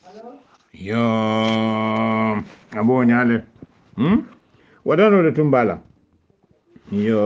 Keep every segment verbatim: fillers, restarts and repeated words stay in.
yo abo nyale hmm wadano le tumbala yo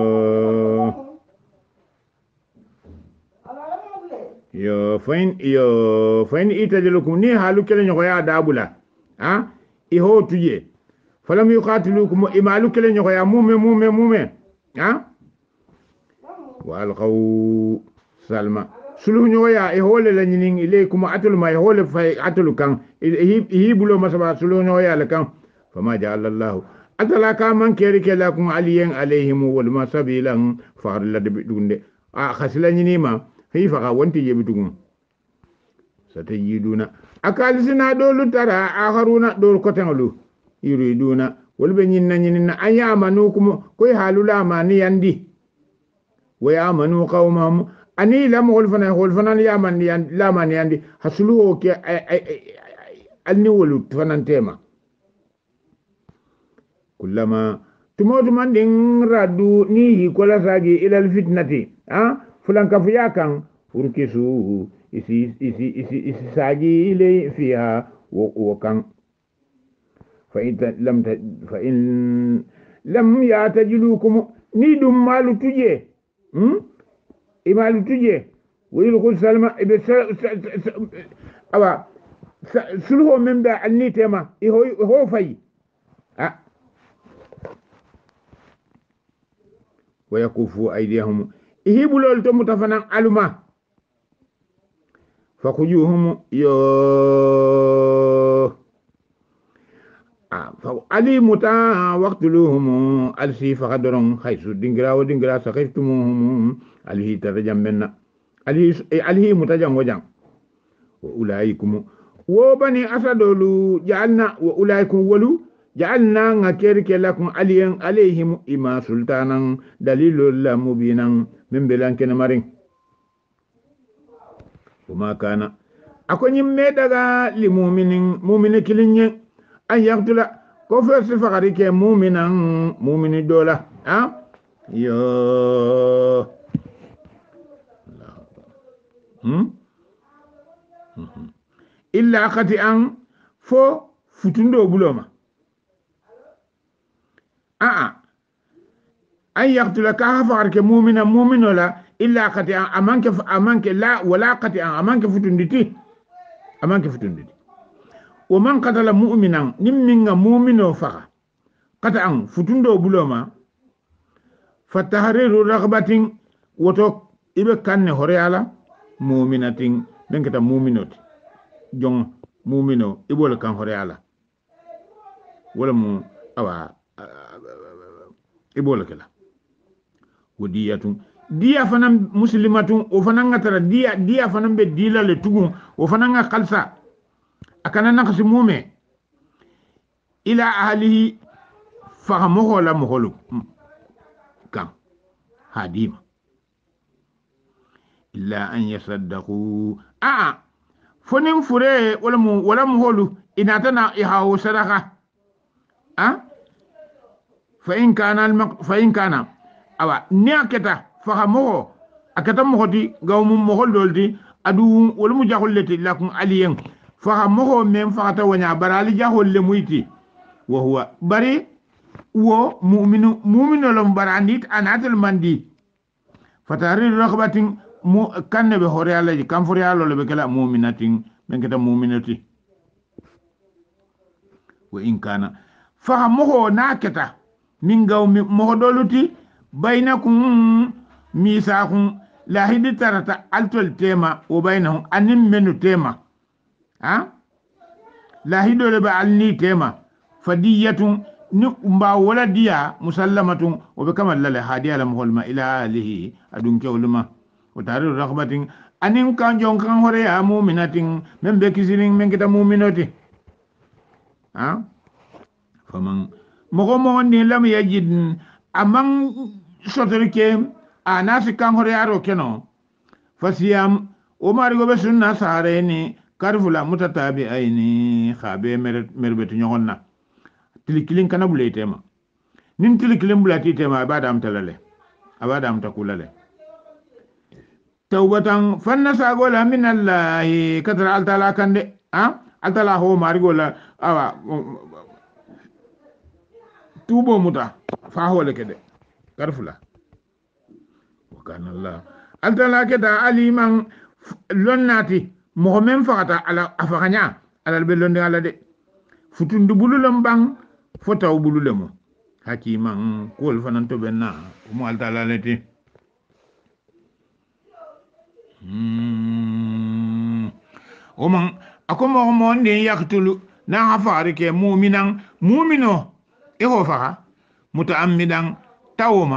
yo fain yo fain itajalukum ni halu kele nyoko ya dabula ha iho tuje falam yuqatilukum imalu kele nyoko ya mume mume mume ha walqaw salma sulu nyoko ya iho le la nyinin ilaykum atul ma iho le fay atul kan ihi bulo masaba sulu nyoko ya le kan fama ja'ala allah atala ka man keri ke lakum aliyan alaihim wal masabilan far la de dunde a khasila nyinima hi faga wanti yebidugun satajiduna akalisina dolu tara akharuna dol kotangalu yuriduna walbe nyinna nyinna ayamanukum koy halula mani yandi wa yamanu qawmam ani lam golfana golfana yaman yandi laman yandi hasulu ke alni wolu fanan tema kullama tumodu mandin radu ni kola sagi ila alfitnati ha fulan kafiya kan urkisu isi isi isi isi sagi ile fiha wa kan fa in lam fa in lam yatajilukum ni dum malu tuje hmm imalu tuje wilu kul salma ibe awa sulho memba anni tema iho ho fay ah wa yakufu aydihum ihibulol to mutafanan aluma fakujuhum yo ah fa ali muta waqtuluhum alsi faqadron khaysu dingra wa dingra saqaftumuhum alhi tarjam menna ali alhi mutajam wajam wa ulaikum wo bani asadolu ja'alna wa ulaikum walu ja'alna ngakirke lakum aliyan alaihim ima sultanan dalilul la mubinan min belan kena marin kuma kana akonyi me daga li mu'minin mu'mini kilinye an yaqtula ko fe se fakari ke mu'minan mu'mini dola ha yo hmm illa khati an fo futundo buloma ah an yaqtula ka fakari ke mu'minan mu'minola illa qati an amanke amanke la wala qati an amanke futunditi amanke futunditi wa man qatala mu'minan nimminga mu'mino faqa qata an futundo buloma fatahriru ragbatin woto ibe kanne hore ala mu'minatin benkata mu'minoti jong mu'mino ibol kan hore ala wala mu awa ibol kala wadiyatun dia fanan muslimatun o fanan ngatara dia dia fanan be dila le tugun o fanan nga khalsa akana nakasi mume ila ahlihi fahamuhu la muhulu kan hadima illa an yasaddaqu a fonin fure wala mu wala muhulu inatana ihawo sadaka a fa in kana fa in kana awa niaketa fahamoho akata mohoti gawmu mohol doldi adu wol mu jaholleti lakum aliyen fahamoho mem fakata wanya barali jaholle muyti wa huwa bari wo mu'minu mu'minu lam barandit anatul mandi fatari rakhbatin mu kanne be hore alaji kam fori alo le be kala mu'minatin ben kata mu'minati wa in kana fahamoho naketa min gawmi mohodoluti bainakum misakun lahidi tarata altol tema o bainahum anim menu tema ha lahido le ba alni tema fadiyatun ni umba wala diya musallamatun o be kamal lale hadiya lam holma ila alihi adun kewluma o taru raghbatin anin kan jon kan hore ya mu'minatin men be kisirin men kita mu'minoti ha faman mogo mo ni lam yajid amang sotorike anasi kan hore yaro keno fasiyam o mari go be sunna sare ni karfula mutatabi aini khabe merbetu nyonna tilikilin kana bule tema nin tilikilin bulati tema abada am talale abada am takulale tawbatan fanna sagola min allah kadra al taala kande ha atala ho marigo la awa tubo muta fa ho le kede karfula wa kana Allah atala keda aliman lonnati mo men fakata ala afaganya ala be londe ala de futundu bululam bang fotaw bululemo hakiman kol fanan to benna mo altala leti hmm oman akoma mo ne yaktulu na hafari ke mu'minan mu'mino e ho faka mutaammidan tawma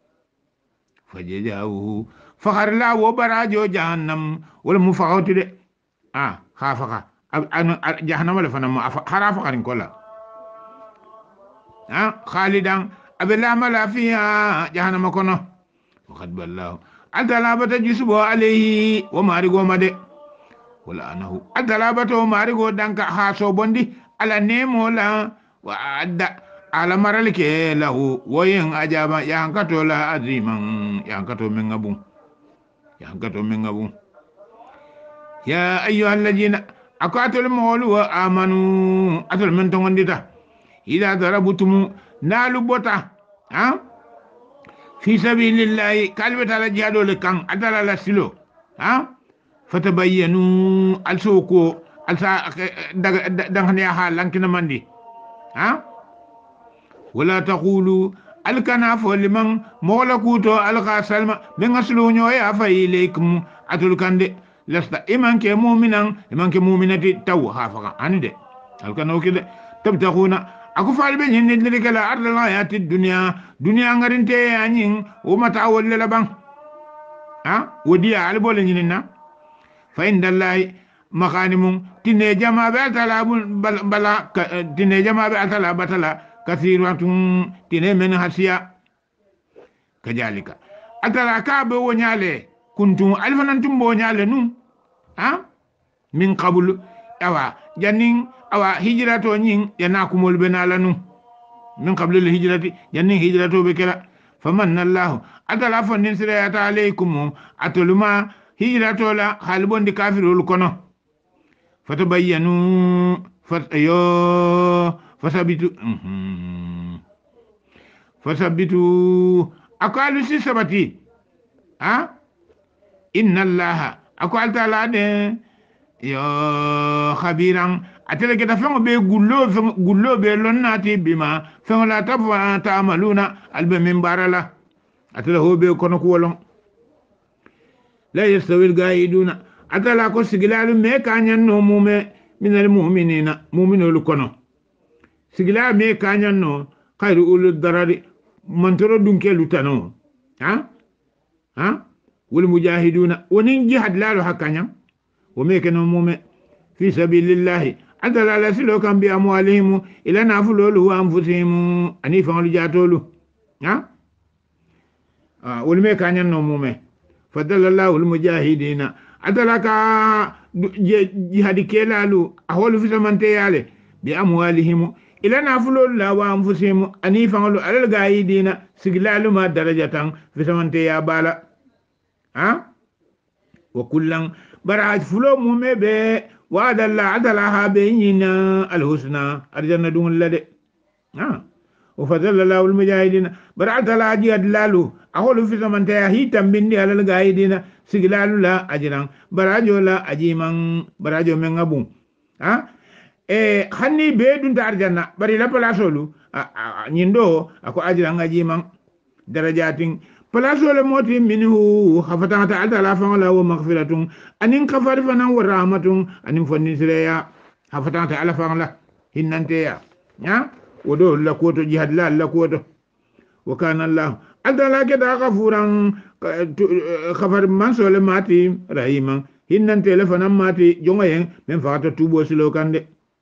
fajajahu fakar la wo barajo jahannam wala mu fakawti de ah khafaka jahannam wala fanam harafa karin kola ah khalidan abela mala fiha jahannam kono waqad ballahu adalabata jusbo alayhi wa marigo made wala anahu adalabata wa marigo danka haso bondi ala nemo la wa adda ala maralike lahu wayin ajaba yankato la aziman yankato mengabu yankato mengabu ya ayyuhal ladina akatul mawlu wa amanu atul men tongondita ila darabutum nalu bota ha fi sabilillahi kalbata la jihadu le kan adala la silo ha fatabayyanu alsoko alsa daga dangane ha lankina mandi ha wala taqulu alkana fo liman mola kuto alqa salma min aslu nyoya fa ilaykum atul kande lasta iman ke mu'minan iman ke mu'minati taw hafa anide alkana okide tabtakhuna aku falbe nyin ni kala ardal hayati dunya dunya ngarinte anyin o mata wolle la bang ha wodiya albole nyinina fa indallahi makhanimun tinne jama be talabul bala tinne jama be atala batala kathiratun tinne men hasiya kajalika atala ka be wonyale kuntum alfanantum bo nyale nu ha min qablu awa jannin awa hijrato nyin yana kumol benala nu min qablu al hijrati jannin hijrato be kala famanna Allah atala fondin sirayata alaykum atuluma hijrato la halbondi kafirul kono fatabayyanu fatayo fasabitu fasabitu akalu si sabati ha inna allaha akwal taala de yo khabiran atele ke dafa be gullo gullo be lonnati bima fa la tabwa ta'maluna alba min barala atele ho be kono ko wolon la yastawi algaiduna atala ko sigilalu me kanyan no mume min almu'minina mu'minul kono sigila me kanyan no khairu ul darari mantoro dunke lutano ha ha wal mujahiduna wonin jihad lalu hakanya wo me keno mume fi sabilillahi adala la silo kan bi amwalihim ila nafulu wa anfusihim ani fa'alu jatolu ha ah wal me kanyan no mume fadalallahu al mujahidina adala ka jihad kelalu aholu fi samante yale bi amwalihim ila nafulu la wa anfusihim ani fa'alu alal gaidina siglalu ma darajatan fi samante ya bala ha wa kullan baraj fulo mume be wa dalla adala ha be yina alhusna arjanna dun lade ha wa fadalla al mujahidin baraj dalla jihad lalu aholu fi zamanta ya hitam bindi alal gaidina siglalu la ajran barajo la ajiman barajo men ngabu ha e hanni be dun ta arjanna bari la palasolu nyindo ako ajran ajiman darajatin palaso le moti minhu khafatan ta'ala la fa la wa maghfiratun anin kafar fanan wa rahmatun anin fonni sireya khafatan ta'ala fa la hinnante ya ya wodo la koto jihad la la koto wa kana Allah adala ke da ghafuran khafar man so le mati rahiman hinnante le fanan mati jonga yen men fa ta tubo silo kande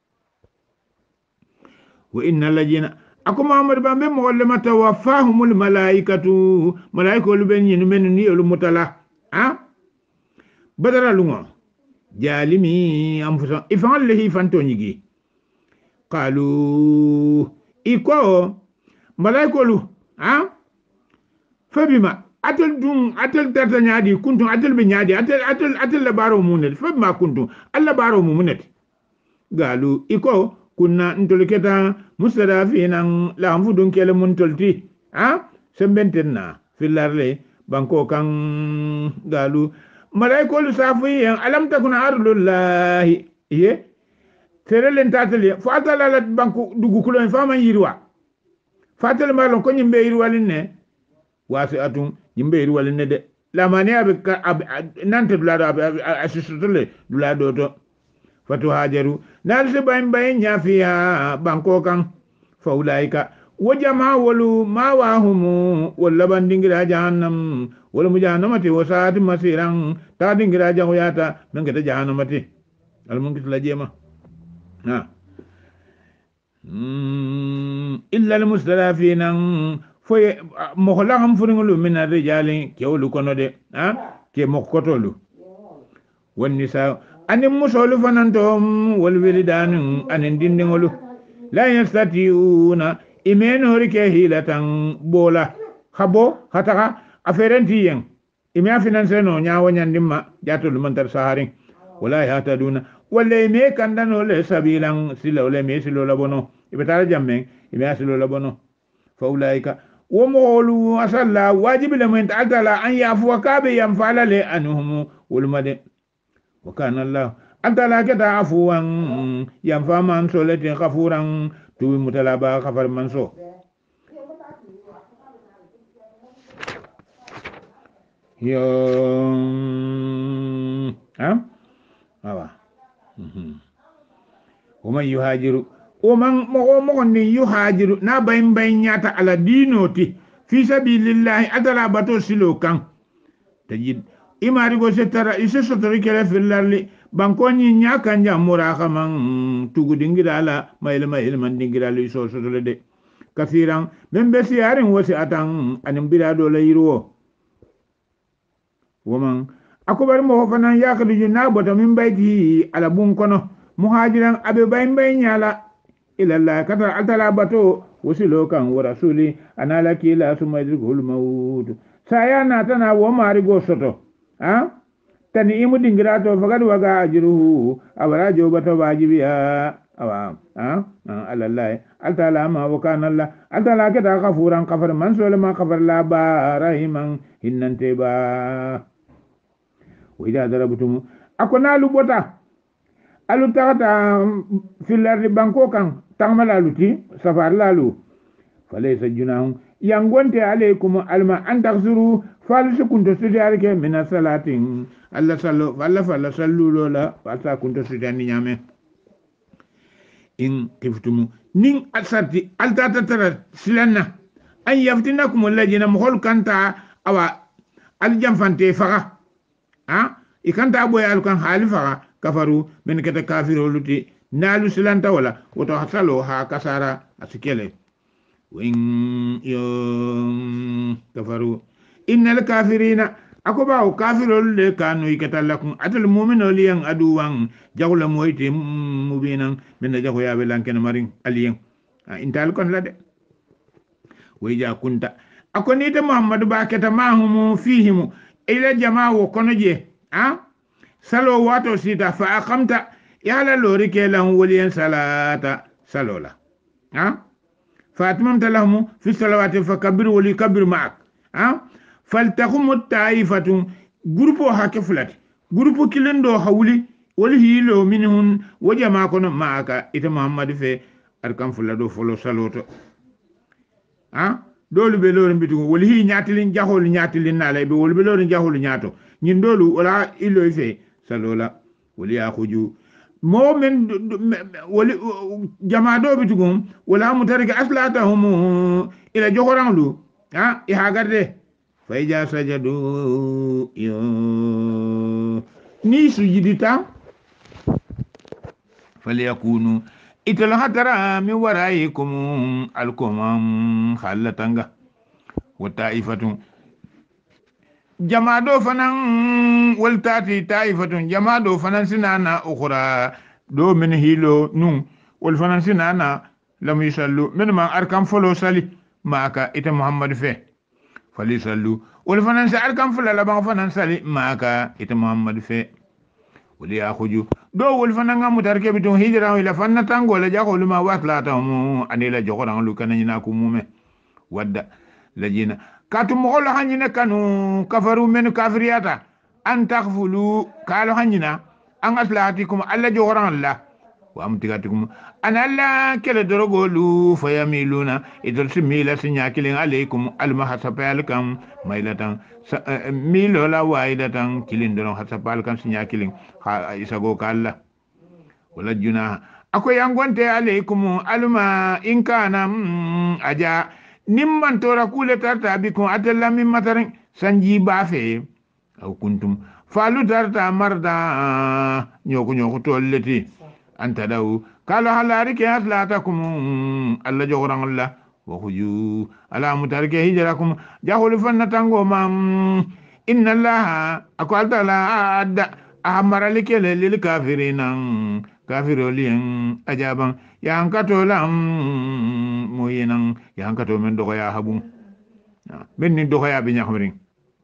wa innal ladina ako Muhammad bambe mo wala matawaffahumul malaikatu malaikolu ben yin men ni yolu mutala ha badara lungo jalimi amfusa ifan lehi fanto nyigi qalu iko malaikolu ha fabima atel dun atel tata nyaadi kuntum atel be nyaadi atel atel atel la baro munet fabima kuntum alla baro munet galu iko kunna ntolketa mustadafina la mfudun kele mun tolti ha sembentenna filarle banko kan galu malaikolu safi alam takuna ardullahi ye terelen tatali fatala la banko dugu kulo fama yirwa fatal malon ko nyimbe yirwalin ne wasi atun nyimbe yirwalin ne de la mani abe nante dulado abe asisutule dulado to fatu hajaru nalse bayin bayin nyafiya banko kan faulaika wajama walu ma wahumu wala bandingira jahannam wala mujahannamati wasati masiran ta dingira jahuyata men kata jahannamati almun kitla jema na mm illa almustalafina foye mohlaham furingulu min arrijali kewlu kono de ha ke mokkotolu wan nisa anin musolu fanantom wal wilidanu anin dindingolu la yastatiuna imeno rike hilatan bola habo hataka aferenti yen ime finance no nyawo nyandimma jatul mantar saharin wala yataduna wala me kandano le sabilan silo le me silo labono ibetara jamme ime silo labono fa ulaika wa mawlu asalla wajib lamun ta'ala an yafu kabe yamfala le anhum ulmade wa kana allah antala kata afuwan yamfa man solati ghafuran tuwi mutalaba ghafar manso yo ha awa mhm ومن يهاجر ومن مغن يهاجر نا باين باين ياتا على دينوتي في سبيل الله ادلا باتو سلو كان تجد إما ريغو سترى إسي سترى كلا في اللارلي بانكوني نياكا نجا مراخا من توغو دينجر على ما إلما إلما دينجر على إسو سترى دي كثيرا من بسي عارن وسي أتان أنم بلادو ليرو ومن أكبر مهفنا ياكد جنابة من بيته على بونكونو مهاجرا أبي باين باين يالا إلى الله كتر أتلا باتو وسلو كان ورسولي أنا لكي لا سمع يدركه الموت سايانا تنا وما ريغو سترى ha tani imu dingira to fagad waga ajruhu awara jobata wajibiya awa ha alallah altala ma wa kana allah altala kata ghafuran ghafar man sulama ghafar la ba rahiman hinnante ba wa ida darabtum akona lu bota alu tata fil ardi banko kan tamala luti safar lalu falaysa junahum yangonte alaykum alma an taghzuru falsu kunto studiarke mina salatin alla sallo walla falla sallu lola falsa kunto studiani nyame in kiftumu nin asarti altata tara silanna an yaftinakum alladina mukhol kanta awa aljamfante faga ha ikanta boy alkan halifa kafaru min kata kafiru luti nalu silanta wala woto hasalo ha kasara asikele win yo kafaru innal kafirina akoba o kafirol le kanu ikatalakum atal mu'minu liyan aduwan jawla moyte mubinan min jago yabe lanken marin aliyen intal kon lade wayja kunta akoni de muhammadu bakata mahum fihim ila jama'u konoje ha salo wato sita fa aqamta yala lori kelan waliyan salata salola ha فاتممت لهم في الصلوات فكبر وليكبر معك ها فلتقم الطائفة غروبو هكفلت غروبو كيلندو حولي ولهيلو منهم وجماعة كون معك إذا محمد في أركان فلادو فلو صلوت ها دول بلورن بيتو ولهي نياتلين جاهول نياتلين نالاي بي ول بلورن جاهول نياتو ñin dolu wala ilo fe salola wali akhuju momen wali jama do bitugum wala mutarika aslatahum ila jogorandu ha i hagarde fayja sajadu yo ni sujidita falyakunu ital hatara mi waraikum alkumam khalatanga wa ta'ifatun jama do fanan waltati taifatun jama do fanan sinana ukhra do min hilo nun wal fanan sinana lam yusallu min ma arkam folo sali maka ita muhammad fe fali sallu wal fanan sa arkam folo la ba fanan sali maka ita muhammad fe wuli ya khuju do wol fananga mutarke bitun hijra ila fanna tango la jako luma watla ta mu anila jokoran lu kanina ku mume wadda lajina katu mogol hanyina kanu kafaru men kafiriyata an taghfulu kalo hanyina an aslahatikum alla jokoran Allah wa amtigatikum an alla kele dorogolu fayamiluna idol simila sinyakilin alaykum almahasapalkam mailatan milo la waidatan kilin doron hasapalkam sinyakilin isago kala wala junaha akoy angonte alaykum alma in kana aja nimman tora kule tarta bikum atalla min matarin sanji bafe aw kuntum falu tarta marda nyoko nyoko tolleti anta daw kala halari ke aslatakum alla jogoran Allah wa khuju ala mutarike hijrakum jahul fanna tango mam inna Allah akwalta la adda amara likele lil kafirina kafirolien ajaban yankato lam moyenan yankato men dogo ya habum men ni dogo ya bi nyakmrin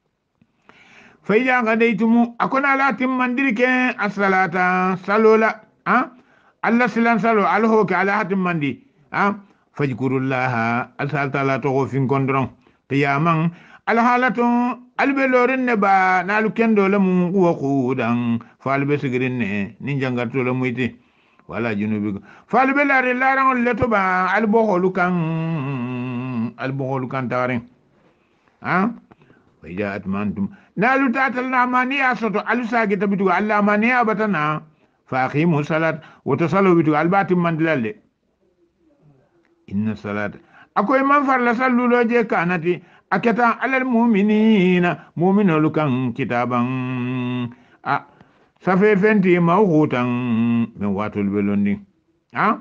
fayja gadaytumu akona la timmandirke as-salata salola ha alla silan salo alho ka ala hatim mandi ha fajkurullaha asalta la to fin gondron qiyaman alhalatu albelorin ne ba nalu kendo lamu wa qudan falbe sigirin ne nin jangato lamu ite wala junubi falbe la laran leto ba alboholu kan alboholu kan tawaren ha wayja atmantum nalu tatal na maniya soto alusagi tabitu alla maniya batana faqimu salat wa tasallu bitu albatim mandilalle inna salat akoy man farla sallu loje kanati aketa alal mu'minina mu'minul kan kitaban a safe fenti mawhutan min watul belondi ha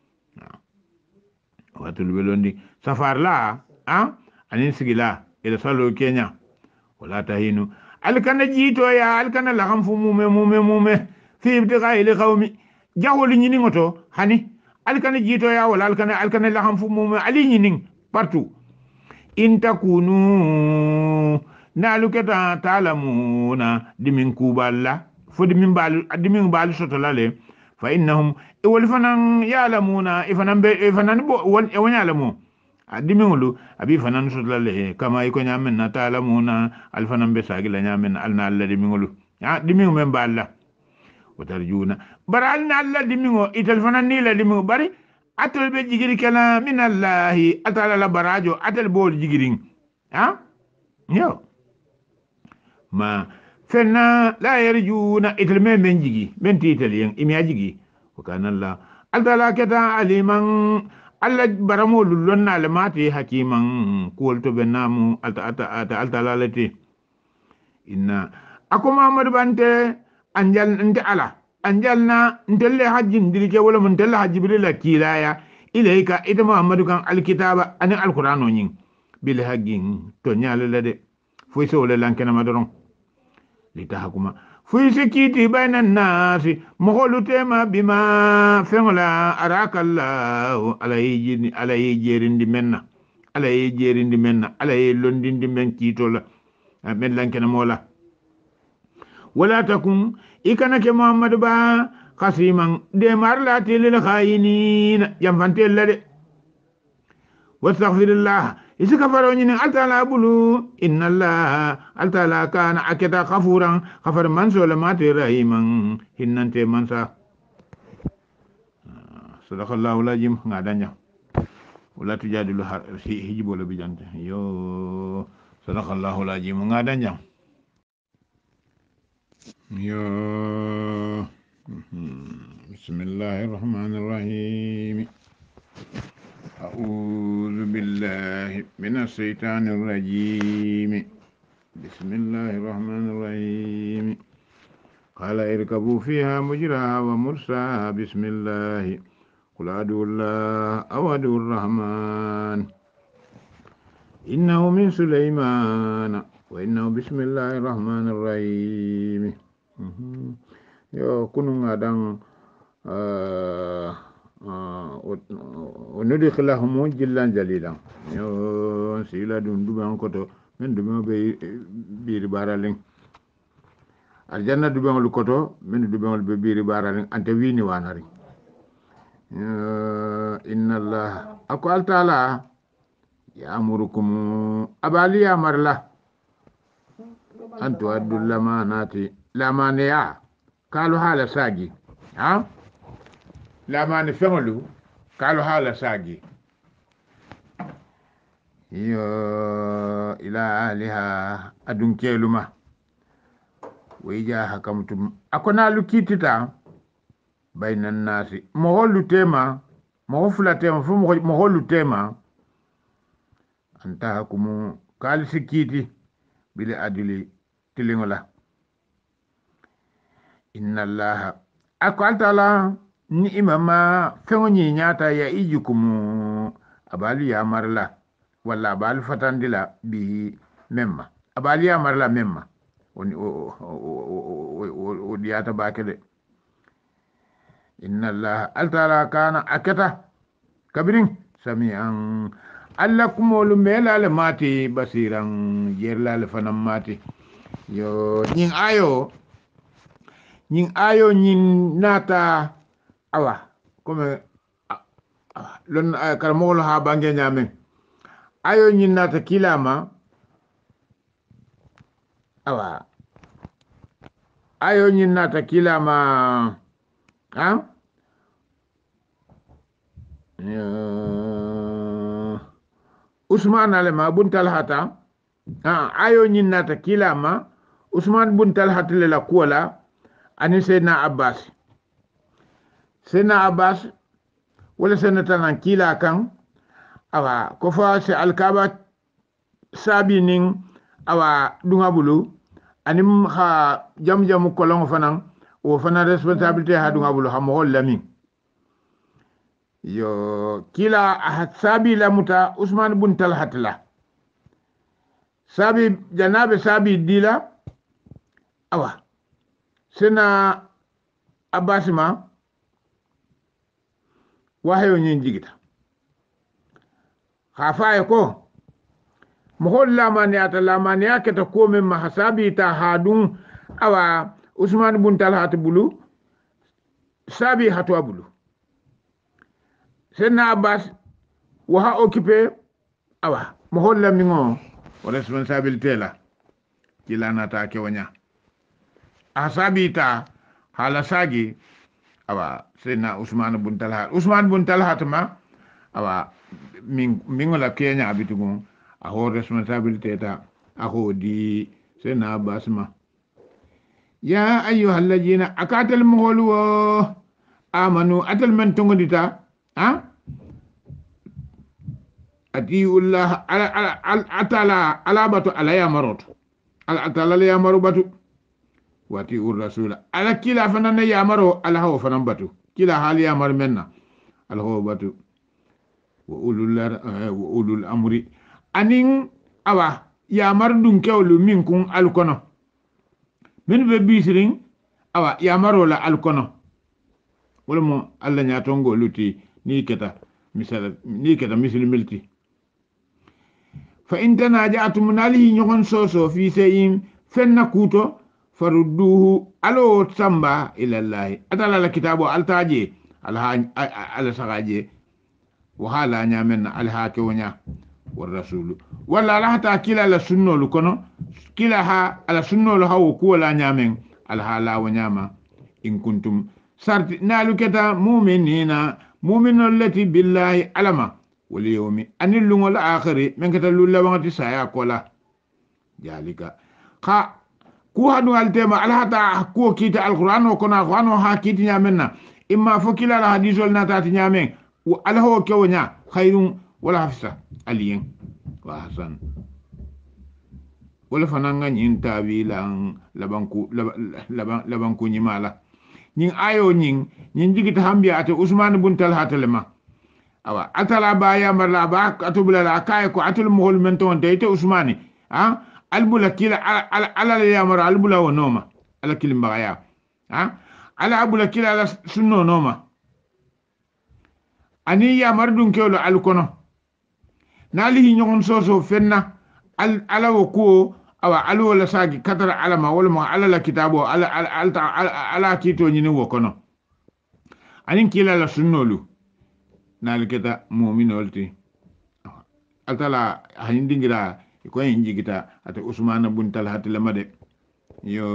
watul belondi safar la ha anin sigila ila sallu kenya wala tahinu alkana jito ya alkana la xam fu mume mume mume fi ibtiqa ila qawmi jawli ñini ngoto hani alkana jito ya wala alkana alkana la xam fu mume ali ñini partout in takunu nalu keta talamuna dimin kuballa fo dimin bal dimin bal soto lale fa innahum wal fanan yalamuna ifanan be ifanan bo won e wonyalamu adimingulu abi fanan soto lale kama iko nyamen na talamuna al fanan be sagila nyamen alna alla dimingulu ya dimingu men balla watarjuna baral na alla dimingo itel fanan ni la dimingo bari atel be jigiri kala min allahi atala la barajo atel bol jigirin ha yo ma fenna la yarjuna itel men men jigi men titel yen imi ajigi wa kana allah altala kata aliman alla baramo lullonna le mati hakiman kolto benamu alta ata ata altala lati inna akuma amadu bante anjal nte ala anjalna ntelle hajjin dirike wala mun tella hajjibril kilaya ilayka ita muhammadu kan alkitaba ani alqur'ano nyin bil haggin to nyala lade fuy so le lankena madoron litahakuma fuy sikiti bainan nasi moholu tema bima fengola arakallahu alayjini alayjerindi menna alayjerindi menna alay londindi men kitola men lankena mola wala takum ikana ke muhammadu ba qasiman de marlati lil khayinin jamfante lade wastaghfirullah isika faroni ni altala bulu inna allah altala kana aketa ghafuran ghafar man solamati rahiman hinnante mansa sadaqallahu lajim ngadanya wala tujadilu hijibo la bijante yo sadaqallahu lajim ngadanya yo bismillahir rahmanir rahim a'udzu billahi minas syaitanir rajim bismillahir rahmanir rahim qala irkabu fiha mujraha wa mursaha bismillah qul adullah aw adur rahman innahu min sulaiman wa innahu bismillahir rahmanir rahim yo kunun adan onodi khilahum jillan jalilan yo sila dun duban koto men dum be bir baralen aljanna du bengol koto min du bengol be biri barani ante wini wanari uh, inna allah ako altala ya'murukum abali ya marla antu addu lamanati lamaniya kalu hala sagi ha lamani fengolu kalu hala sagi yo ila aliha adun keluma wija hakamtum akona lukitita bainan nasi moholu tema mohofula tema fu moholu tema anta hakumu kal sikiti bile adili tilingola inna allaha akwaltala ni imama fengonyi nyata ya ijukumu abali ya marla wala abali fatandila bi memma abali ya marla memma oni o o diata bakede inna allaha altala kana akata kabirin sami'an allakumolu melale mati basiran yerlale fanam mati yo nyin ayo nyin ayo nyin nata awa comme lon karamol ha bange nyame ayo nyin nata kilama awa ayo nyin nata kilama ha uh, Usman alema bun talhata ah ayo nyin nata kilama Usman bun talhata le la kuala ani Sayyidina Abbas Sayyidina Abbas wala senata nan kila kan awa ko fa se alkaba sabi nin awa dunga bulu anim ha jam jam kolon fanan o fana responsabilité ha dunga bulu ha mo lami yo kila sabi la muta Usman bun Talhat la sabi janabe sabi dila awa sena Abbasima wahayo nyin jigita khafaye ko mohol lamani ata lamani yake ta ko men mahasabi ta hadun awa Usman bun Talhat bulu sabi hatwa bulu sena Abbas waha occupé awa mohol lamingo o responsabilité la kila nata ke wanya asabi ta hala sagi awa sena Usman bun Talhat Usman bun Talhat ma awa min mingola Kenya abitugo a ho responsabilité ta a ho di sena Abbas ma ya ayyuhal ladina akatal muholu amanu atal man tongondita ha atiullah ala ala atala ala batu ala ya marot ala atala ya maru batu wati ur rasul ala kila fanana ya maro ala hawo fanan batu kila hali ya mar menna ala hawo batu wa ulul wa ulul amri anin awa ya mar dun kewlu min kun alkono min be bisirin awa ya maro la alkono wala mo alla nya tongo luti ni keta misal ni keta misil milti fa in tanaja'tum nalihi nyogon soso fi sayin fenna kuto farudduhu alo samba ila allah atala la kitabo altaje alha ala sagaje wa hala nya men alha ke wonya war rasul wala la hata kila la sunno lu kono kila ha ala sunno lu hawo ko la nya men alha la wonya ma in kuntum sarti nalu keta mu'minina mu'minul lati billahi alama wal yawmi anil lungol akhiri men keta lulla wangati saya kola jalika kha ku hadu altema alhata ku kita alquran ko na qur'an ha kiti nyamenna imma fokila la hadithol na tati nyamen wa alho kewnya khairun wala hafsa aliyin wa hasan wala fananga nyin tawilan labanku laban labanku nyimala nyin ayo nyin nyin jigita hambiya ate Usman bun Talhat lema awa atala ba ya marla ba atubula la kay ko atul muhol men ton de te Usmani ha albula kila ala ala ya mar albula wa noma ala kilim bagaya ha ala abula kila ala sunno noma ani ya mar dun kewlo alkono nali hi nyon soso fenna al ala wo ko awa alu wala sagi katara alama wala mo ala la kitabo ala ala ala, ala kito nyini wokono anin kila la sunnolu nal keta mu'minolti altala hanin dingira ko en jigita ate usmana bun talhat lamade yo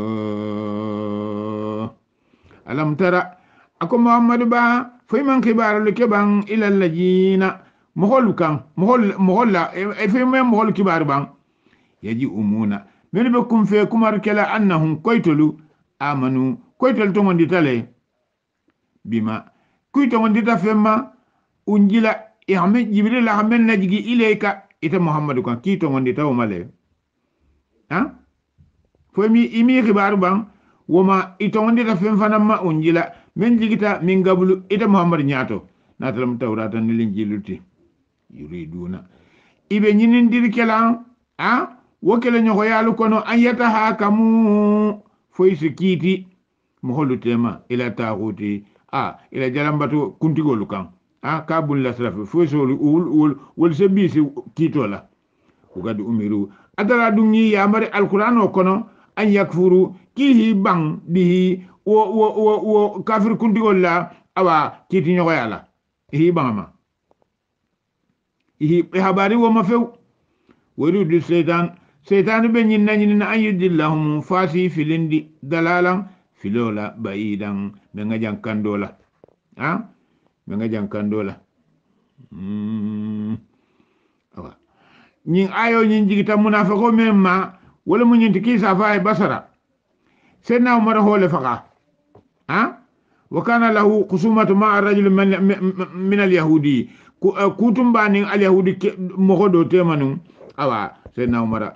alam tara ako muhammadu ba foy man kibaru ke ban ila allajina mohol kan mohol moholla e fe men mohol kibaru ban yaji umuna men be kum fe kumar kala annahum koytolu amanu koytol to ngondi tale bima kuyto ngondi ta femma unjila e hamme jibril la hamme najigi ilayka ita muhammadu kan kito ngondi taw male ha fo mi imi kibaru ban woma ito ngondi ta fem fanamma unjila men jigita min gabulu ita muhammad nyato natalam tawrata ni linjiluti yuriduna ibe nyinin dir kala ha wokele nyoko yalu kono an yata hakamu foy sikiti mo holutema ila taguti a ila jalambatu kuntigolu kan a kabul la srafi foy so ul ul wol se bisi kitola ugadu umiru adara dungi ya mari alquran kono an yakfuru kihi bang bihi wo wo wo wo kafir kuntigol la awa kiti nyoko yala hi bangama hi habari wo mafew wori du setan setan be nyin na nyin na ayidillahum fasi filindi dalalan filola baidan be ngajan kandola ha be ngajan kandola mm awa nyin ayo nyin jigita munafiqo memma wala mun nyin tikisa fa basara senna umar hole faqa ha wa kana lahu khusumatu ma'a rajul min al-yahudi kutum banin al-yahudi mogodo temanu awa senna umar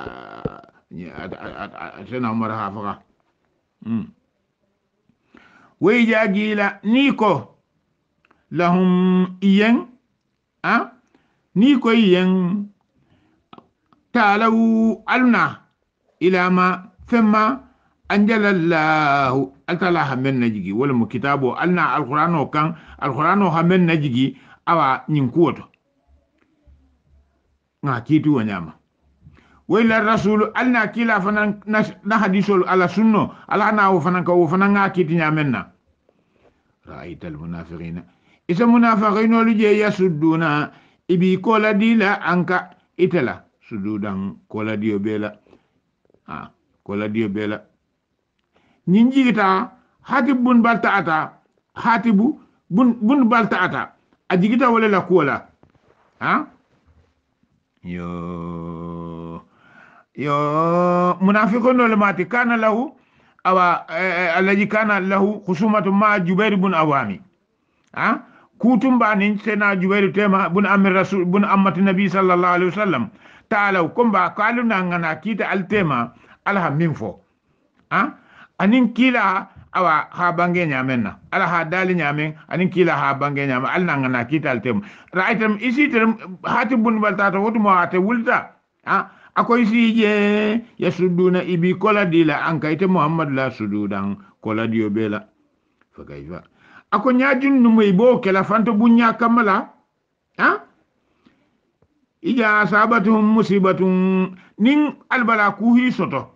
senna umar ha faqa mm way jagila niko lahum yen ha niko yen ta'alu alna ila ma thumma anjalallahu altala hamen najigi wala mu kitabo alna alqur'ano kan alqur'ano hamen najigi awa nyin kuoto nga kitu wanyama wala rasul alna kila fanan na hadithul ala sunno ala na wo fanan ka wo fanan nga kiti nyamenna ra'aital munafiqina isa munafiqina luje yasudduna ibi kola dila anka itala sududan kola dio bela ah kola dio bela nyinjigita hatibun balta ata hatibu bun bun balta ata ajigita wala la kola ha yo yo munafiqun wala mati kana lahu awa allazi kana lahu khusumatu ma jubair ibn awami ha kutum banin sena jubair tema bun amir rasul bun ammati nabi sallallahu alaihi wasallam ta'ala kumba kaluna ngana kita altema alha minfo ha anin kila awa ha bange nyamenna ala ha dali nyamen anin kila ha bange nyama alna ngana kita altem raitam isitem hatibun baltata wotumo ate wulta ha akoy sije yasuduna ibi kola dila ankaite muhammad la sududan kola dio bela fakaifa ako nyajun numay bo kala fanto bunya kamala ha ija asabatuhum musibatun nin albala kuhi soto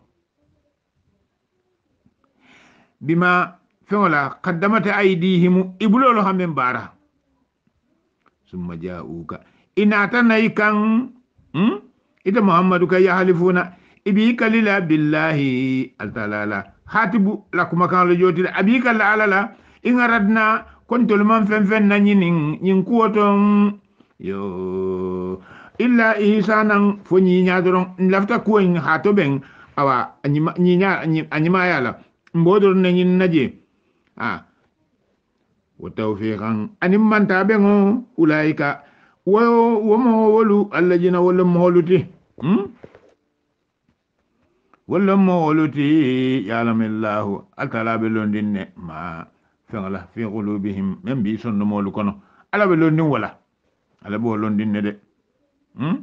bima fengola qaddamat aydihim ibulolo hamben bara summa ja'uka inatana ikan hmm? ita muhammadu kay yahlifuna ibi kalila billahi altalala hatibu lakuma kan lo joti abi kala alala ingaradna kontol man fen fen na nyin nyin kuoton yo illa ihsanan fo nyi nyadoron lafta ko en hato ben awa anyima nyinya anyima yala mbodor na nyin naje ah wa tawfiqan anim man tabengo ulaika wo wo mo wolu allajina wala moluti hmm wala moluti ya'lamillahu atala be londinne ma fengala fi qulubihim mem bi sonno molu kono ala be londin wala ala bo londinne de hmm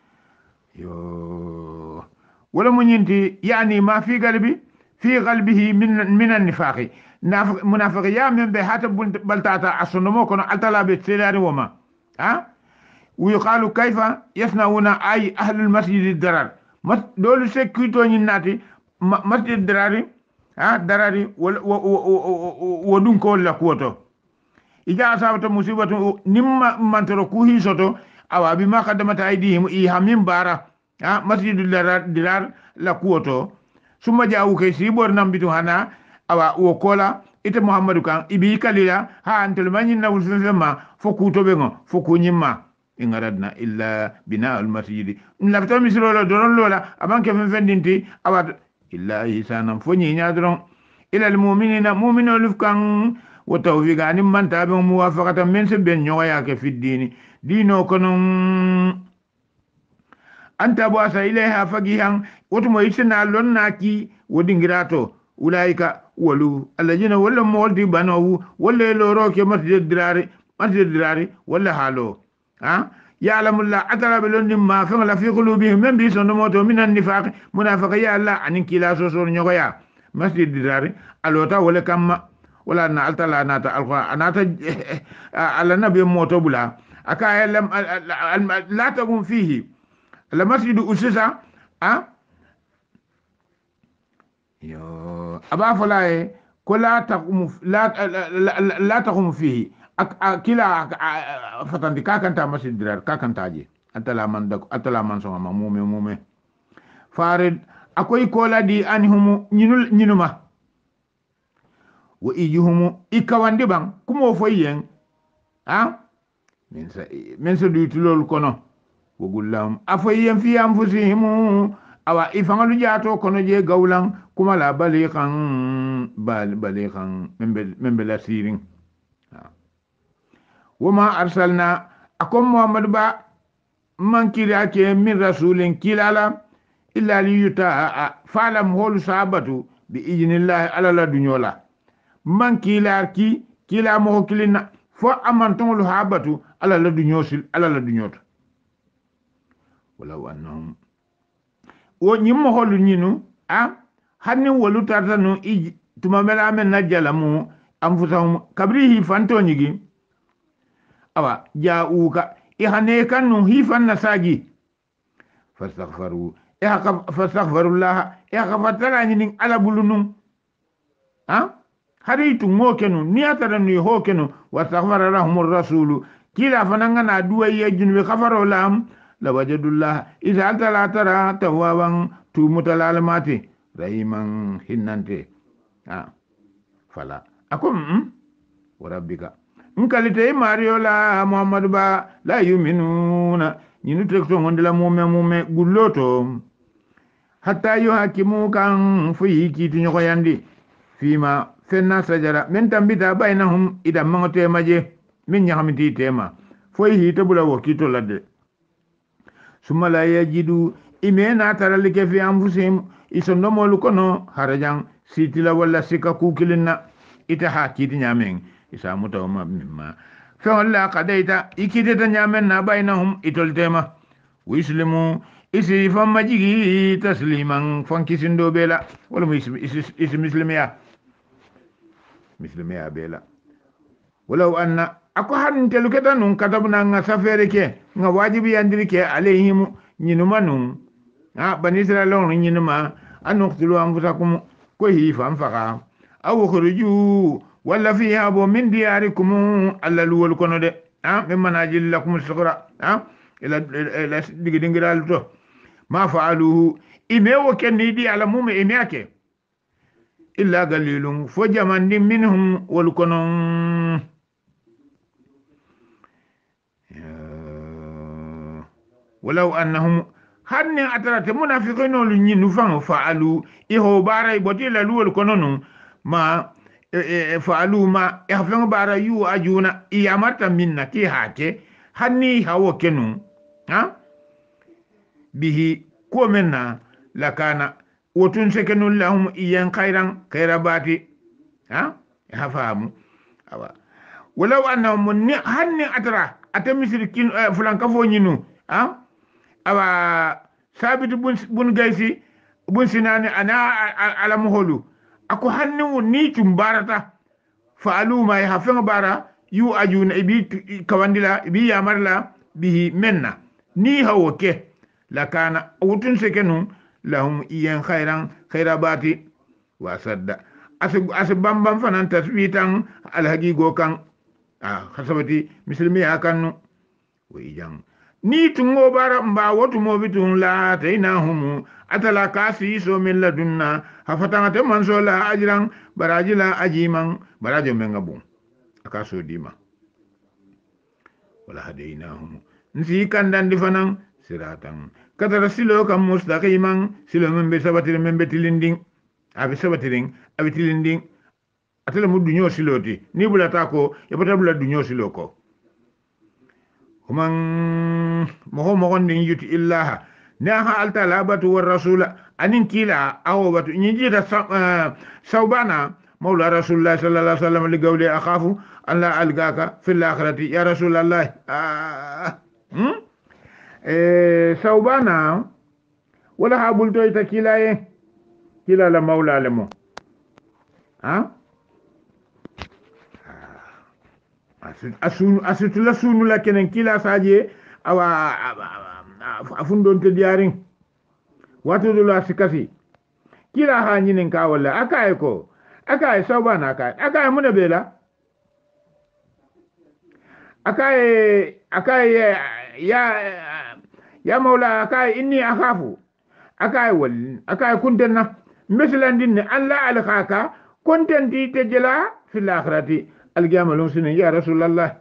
yo wala mo nyinti yani ma fi galbi fi qalbihi min min an-nifaqi munafiq ya min be hata baltata asnomo kono atala be selari woma ha ويقال كيف يصنعون أي أهل المسجد الدرر mat dolu sekito nyin nati masjid dirari ha darari wodun ko la kuoto ija asabata musibatu nimma mantoro ku hisoto awa bi ma qaddamata aydihim i hamim bara ha masjidul dirar la kuoto summa jawu kay sibor nambitu hana awa wo kola ite muhammadu kan ibi kalila ha antel manyin na wulsema foku tobengo foku nyimma ingaradna illa bina al masjid nlabta misro la doron lola abanke fen fendinti awa illa hisanam fonyi nyadron ila al mu'minina mu'minu lufkan wa tawfiqa nim man tabi muwafaqatan min sabin nyoya ke fi dini dino konon anta bo asa ilaiha fagihan woto mo isna lonnaki wodingirato ulaika walu alladina wala moldi banawu wala loro ke masjid dirari masjid dirari wala halo ha ya'lamu la atara bilon ma fa la fi qulubihim min bi sono moto min an-nifaq munafiqa ya allah anin kila so so nyogoya masjid dirari alota wala kamma wala na altala nata alquran anata ala nabi moto bula aka lam la tagum fihi la masjid usisa ha yo aba falaye ko la taqum la la taqum fihi kila fatandi kakanta masjid dirar kakantaje atala man dak atala man so ma mume mume farid akoy kola di anhum nyinul nyinuma wa ijuhum ikawandi bang kumo foyen ha min sa min sa du tulol kono wo gullam afoyen fi anfusihim awa ifangalu jato kono je gawlan kuma la baliqan bal baliqan membe la sirin wama arsalna akom muhammad ba man kira ke min rasulin kilala illa li yuta falam hol sabatu bi idnillahi ala la dunyola man kila ki kila mo kilina fo amanton lu habatu ala la dunyosil ala la dunyoto wala annahum wo nyimmo holu nyinu a hanni wolu tartanu i tuma mela men najalamu amfusahum kabrihi fanto nyigi awa ja'uka i hane kanu hifan nasagi fastaghfaru e haka fastaghfirullah e haka fatara nyinin ala bulunun ha haritu ngokenu niyatara ni hokenu wastaghfara lahumur rasulu kila fananga na duwa ye junbe khafaro lam lawajadullah iza altala tara tawaban tu mutalalamati rahiman hinnante ah fala akum mm? warabbika nkalite mario la muhammadu ba la yuminuna nyinu tekso ngondela mume mume gulloto hatta yuhakimu kan fuyi kiti nyoko yandi fima fenna sajara men tambita bainahum ida mangote maje min nyahamiti tema foyi hita bula wakito ladde summa la yajidu imena taralike fi anfusihim isondomolu kono harajan sitila wala sika kukilinna ita ha kiti nyamen isa mutawma mimma fa walla qadaita ikideta nyamen na bainahum itol tema wislimu isi famma jigi tasliman fankisindo bela wala isi isi muslimiya muslimiya bela walau anna ako han telu keta nun katabna nga safere ke nga wajibi yandiri ke alayhim nyinuma nun ha bani israel on nyinuma anuqtulu anfusakum ko hi fam faqa aw khuruju wala fiha bo min diyarikum alla luwal kono de ha min manajil lakum sughra ha ila ila digi dingiral to ma fa'aluhu imewo kenni di ala mum imyake illa galilum fo jamandi minhum wal kono ولو أنهم هن أترات منافقين لنين فان فعلوا إهو بارا يبطي للول كنونو ما فعلوا ما إخفان بارا يو أجونا إيامات منا كي هاكي هني هاو كنو ها به كومنا لكان وتنسكنوا لهم إيان خيرا خيرا باتي ها هفهموا ولو أنهم هن أترى أتمسر فلان كفو نينو ها awa sabitu bun bun gaisi bun sinani ana ala muholu ako hannu ni tumbarata faalu ma ya hafen bara yu ajuna ibi kawandila ibi yamarla bihi menna ni hawoke lakana wutun sekenu lahum iyan khairan khairabati wa sadda asib asib bambam fanan tasbitan alhaqiqo kan ah khasabati muslimi akan wa ijan ni tungo bara mba wotu mo bitun la tainahum atala kasi so min ladunna hafatan ta manso la ajran barajila ajiman barajo mengabu akaso dima wala hadainahum nsi kandan difanan siratan kadara silo kam mustaqiman silo men be sabatir men be tilinding abi sabatiring abi tilinding atala mu dunyo siloti ni bulata ko yabata bula dunyo siloko man moho mogon din yuti illaha naha alta labatu war rasula anin kila awo batu nyijida saubana maula rasulullah sallallahu alaihi wasallam li gawli akhafu an la algaka fil akhirati ya rasulullah hmm eh saubana wala habul to ita kila ye kila la maula lemo ha asun asutula sunu la kenen kila saje awa afun don te diarin wato do la sikasi kila ha nyinin ka wala akai ko akai sobana akai akai muna bela akai akai ya ya maula akai inni akhafu akai wal akai kuntanna mislandin alla alkhaka kuntanti tejela fil akhirati algiyama lon sinin ya rasulullah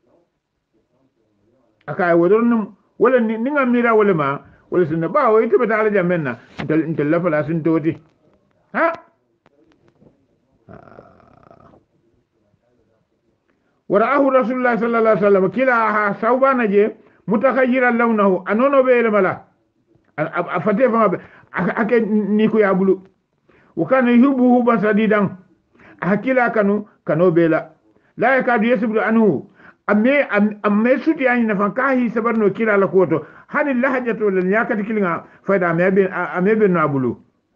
aka wadon wala ni ngam mira wala ma wala sunna ba wo ita bata alaja menna intal intal la fala sun toti ha waraahu rasulullah sallallahu alaihi wasallam kila ha saubana je mutakhayyiran lawnahu anono be mala afate fa ake ni ko ya bulu wakana yubuhu basadidan hakila kanu kano bela la yakadu yasbudu anhu amme amme suti ani na fankahi sabarno kila la koto hani lahajatu lan yakati kilinga fayda amme be amme be no abulu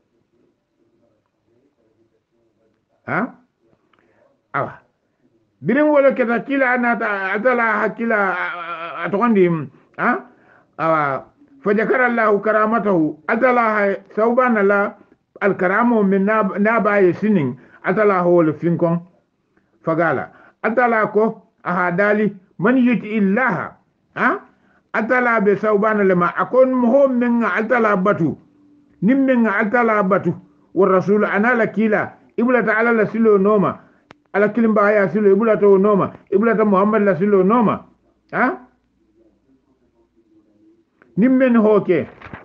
ha awa birin wala keta kila anata atala hakila atondi ha awa fajakara Allah karamatahu atala saubana la alkaramu min nabaye sinin atala hol finkon fagala atala ko ahadali man yuti illaha ha atala be saubana lema akon mo men atala batu nimmen atala batu war rasul anala kila ibla ta'ala la silo noma ala kilimba ya silo ibla to noma ibla ta muhammad la silo noma ha nimmen hoke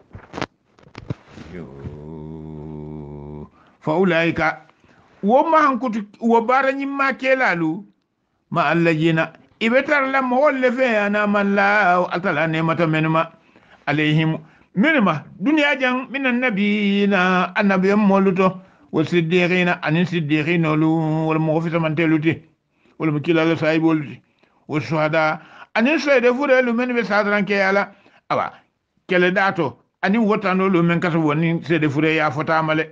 fa ulaika wo ma hankutu wo bara nyimma kelalu ma allajina ibetar la mo wolle fe ana man la atala ne mata menuma alaihim minima dunya jang minan nabiyina annabiyam moluto wasiddiqina anin siddiqina lu wal mughfita man teluti wal mukila la saiboluti wasuhada anin sayde furelu men be sadran ke yala awa kele dato anin wotano lu men kaso woni sayde fure ya fota male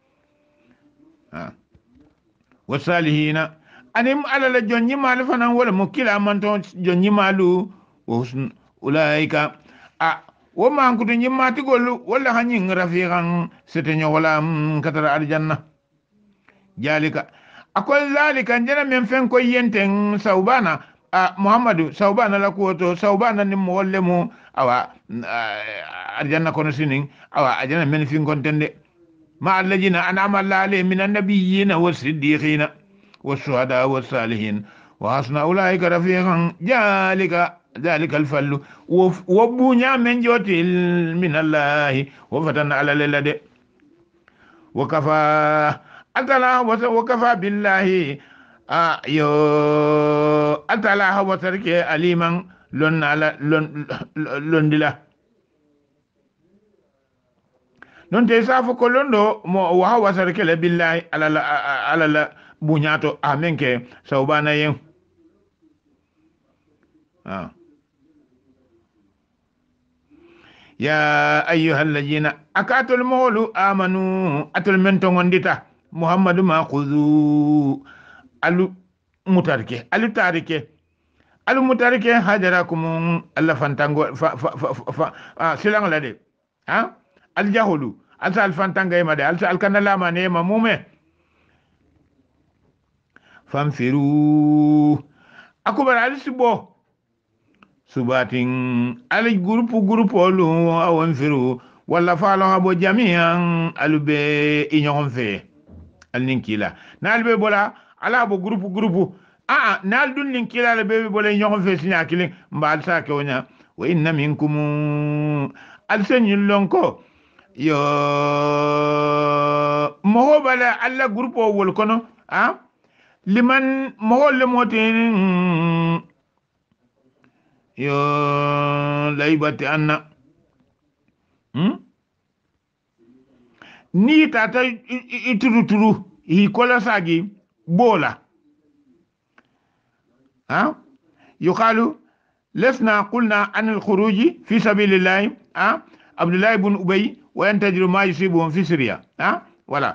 ha wasalihina anim alala jonni mal fanan wala mukila man ton jonni malu husn ulaika a wo man kutu nyimma tigolu wala hanyin rafiqan setenyo wala katara aljanna jalika akol zalika njana men fen ko yenten saubana a muhammadu saubana la ko saubana ni mo wolle mo awa aljanna kono sinin awa aljanna men fin kontende ma allajina an'ama alayhim minan nabiyyin was-siddiqin was-shuhada was-salihin wa hasuna ulaika rafiqan jalika ذلك الفل وبنيا من جوتل من الله وفتن على للد وكفى أتلا وكفى بالله يو أتلا وترك أليما لن على لن لن دلا non te safu ko londo mo wa wasar kele billahi ala ala la bunyato amenke saubana yen ah ya ayyuhal ladina akatul mawlu amanu atul mento ngondita muhammadu ma khudhu alu mutarike alu tarike alu mutarike hajarakum alla fantango fa fa fa, fa ah silang lade ha al jahulu alsa al fantanga ma de alsa al kanala ma ne ma mume famfiru akubar al sibo subatin al grupu grupu olu awon firu wala falo abo jami'an alube inyon fe alninkila nalbe bola ala bo grupu grupu a a nal dun ninkila albe bola inyon fe sinya kilin mbal sa ke wonya wa inna minkum alsenyin lonko yo mo bala alla grupu wol kono a liman mo le motin yo laibati anna hmm? ni tata ituru turu hi kola sagi bola ha yuqalu لسنا قلنا عن الخروج في سبيل الله ها عبد الله بن ابي وينتظر ما يصيبهم في سوريا ها ولا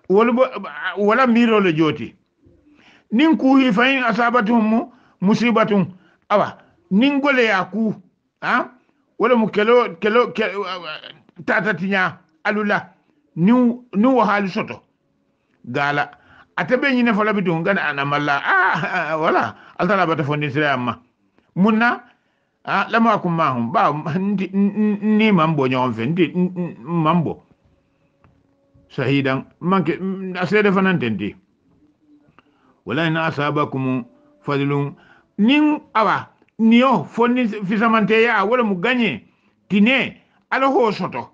ولا ميرو لجوتي نينكو هي فين اصابتهم مصيبه اوا نينغولي ياكو ها ولا مكلو كلو tata tinya alula niu niu hali soto gala atabe nyine fola bitu ngana anamalla ah wala altala bata fondi sira amma munna ah lama kum mahum ba ni mambo nyon fe ndi mambo shahidan manke asede fanantenti wala ina asabakum fadlun nin awa niyo fondi fisamante ya wala mu gagner tine ala ho soto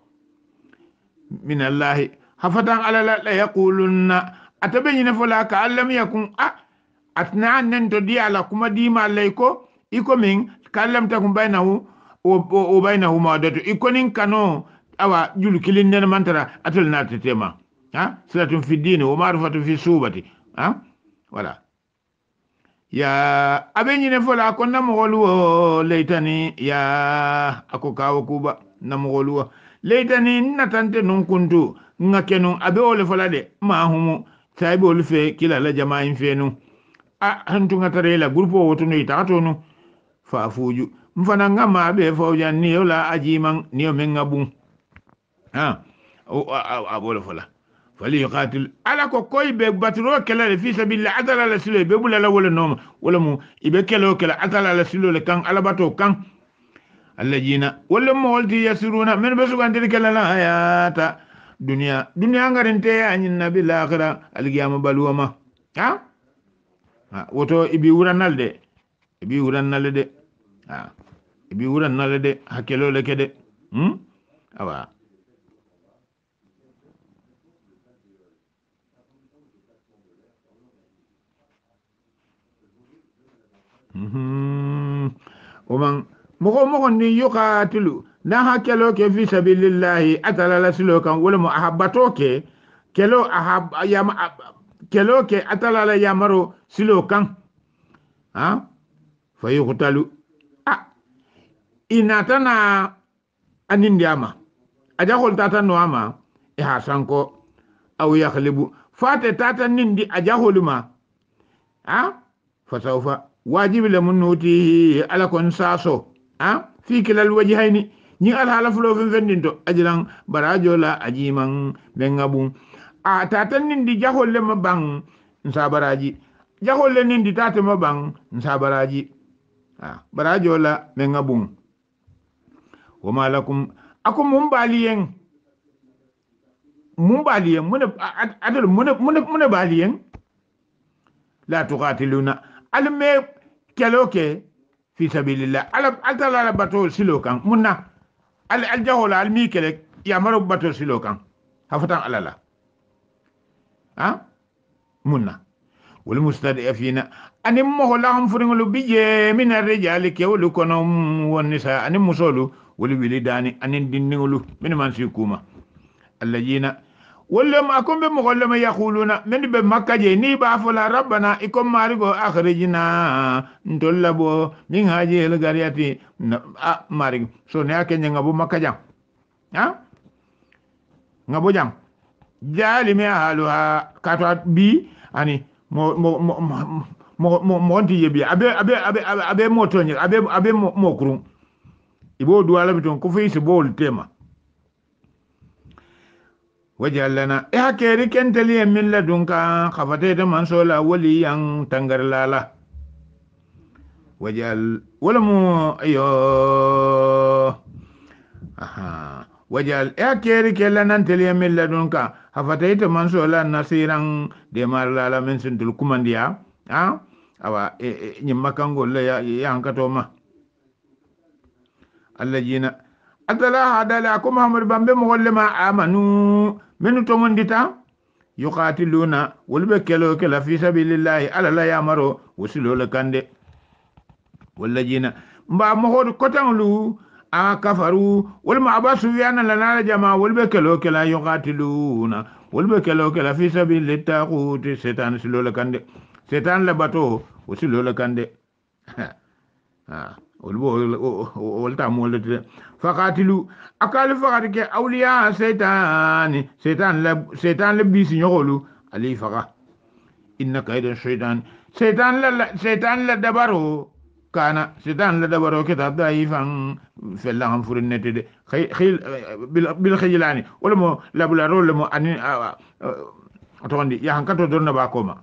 min allahi hafatan ala la yaqulunna atabenyine fola ka allam yakun a atna nan to di ala kuma di malaiko iko min kallam takum bainahu o bainahu mawadatu iko nin kano awa jul kilin nen mantara atul natema ha salatun fi dini wa ma'rifatu fi subati ha wala ya abenyine fola ko namolu leitani ya akokawo kuba namolu leitani natante nun kuntu ngakenu abe ole fola de ma humu saybe ole fe kila la jama'in fenu a hantu ngatare la grupo wotu no itatonu fa fuju mfana ngama be fawja ni yola ajiman ni mengabu ha o abole fola fali yuqatil ala ko koy be batro kala fi sabilillah adala la silo be bulala wala nom wala mu ibe kelo kala adala la silo le kan ala bato kan allajina wala molti yasiruna men be sugandir kala la hayata dunya dunya ngarinte anyin nabi l'akhira algiyama balwama ha ha woto ibi wuranalde ibi wuranalde ha ibi wuranalde hakelo le kede hm awa mhm oman mogo mogo ni yuqatilu na hakelo ke fi sabilillah atala la silo kan wala mu ahabbato ke kelo ahab yam kelo ke atala la yamaro silo kan ha fayuqtalu ah inatana anindiama aja hol tata no ama e hasanko aw yakhlibu fate tata nindi aja holuma ha fasawfa wajib la munuti ala kon saso ha fi kilal wajhaini ni ala hala fulo fen fendinto ajiran barajo la ajiman bengabu a tata nindi jahol le mabang nsabaraji jahol le nindi tata mabang nsabaraji ha barajo la bengabu wama lakum akum mumbaliyen mumbaliyen mun adal mun mun mun baliyen la tuqatiluna alme keloke fi sabilillah ala altala la bato silokan munna al aljahola almi kelek ya maro bato silokan hafatan alala ha munna wal mustadifina anim mo la hum furingulu bije min ar-rijali kewlu kono won nisa anim musolu wal wilidani anin dinnulu min man sikuma alladina wala ma akombe mo golle ma yaquluna men be makkaje ni ba fala rabbana ikom marigo akhrijna ndollabo min haje el gariyati a mari so ne akenya ngabo makkaja ha ngabo jam jali me haluha katwa bi ani mo mo mo mo mo nti yebi abe abe abe abe moto nyi abe abe mo kurun ibo duwala biton ko fi si bol tema wajal lana e hakeri kenteli min ladunka khafatete man sola wali yang tangar lala wajal wala mu ayo aha wajal e hakeri kelanan teli min ladunka khafatete man sola nasiran de mar lala min suntul kumandiya ha awa e nyimma kango la ya yankato ma allajina adala hadala ko Muhammad bambe mo golle ma amanu menu to mondita yuqatiluna wolbe kelo kala fi sabilillahi ala la yamaro wusilo le kande wallajina mba mo hodo kotanlu a kafaru wal ma abasu yana lana jama wolbe kelo kala yuqatiluna wolbe kelo kala fi sabilillahi taquti setan silo le kande setan la bato wusilo le kande ha wolbo wolta mo le fakatilu akal fakatike awliya setan setan la setan la bisi nyogolu ali faka inna kayda shaytan setan la setan la dabaro kana setan la dabaro kita daifan felan furinete de khil bil khilani wala mo labula role mo ani atondi ya hankato donna ba koma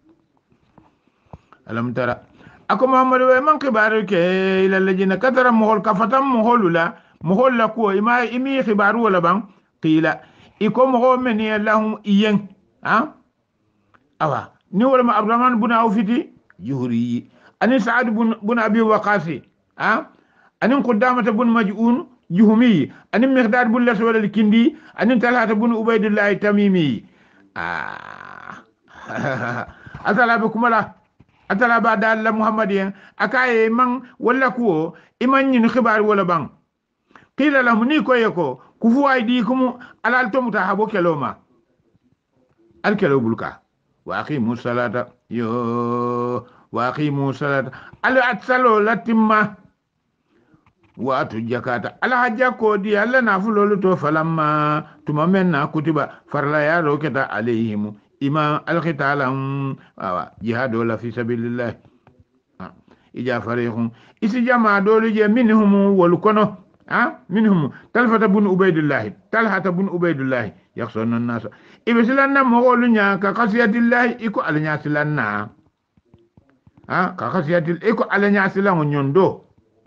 alam tara ako Muhammadu we man khibaru ke ila lajina katara mohol kafatam moholula mohol la ko ima imi khibaru wala bang qila iko moho meni lahum iyen ha awa ni wala ma Abdurrahman bun Awfiti yuhri ani Sa'ad bun bun Abi Waqasi ha ani Qudamah bun Maj'un juhumi ani Miqdad bun Laswad al-Kindi ani Talha bun Ubaydillah Tamimi ah atala bikumala atala ba dalla muhammadiyan akaye man wala ko iman yin khibar wala bang qila lahum ni ko yeko kufu aydi kum alal to mutahabo keloma al kelo bulka wa aqimu salata yo wa aqimu salata al atsalo latimma wa atu jakata al hajja ko di alla na fulolu to falamma tuma menna kutiba farla ya roketa alayhim ima alkhitalam awa jihadu la fi sabilillah ija farihum isi jama dolu je minhum wal kono ha minhum talfata bun ubaydillah talhata bun ubaydillah yakhshuna an-nas ibisilanna mogolu nya ka qasiyatillah iko alnya silanna ha ka qasiyatil iko alnya silan nyondo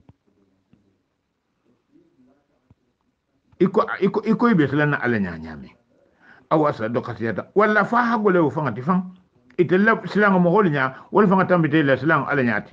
iko iko iko ibisilanna alnya nyame awasa do kasiyata wala fa hagole wo fangati fang itella silang mo holnya wala fanga tambite la silang ala nyati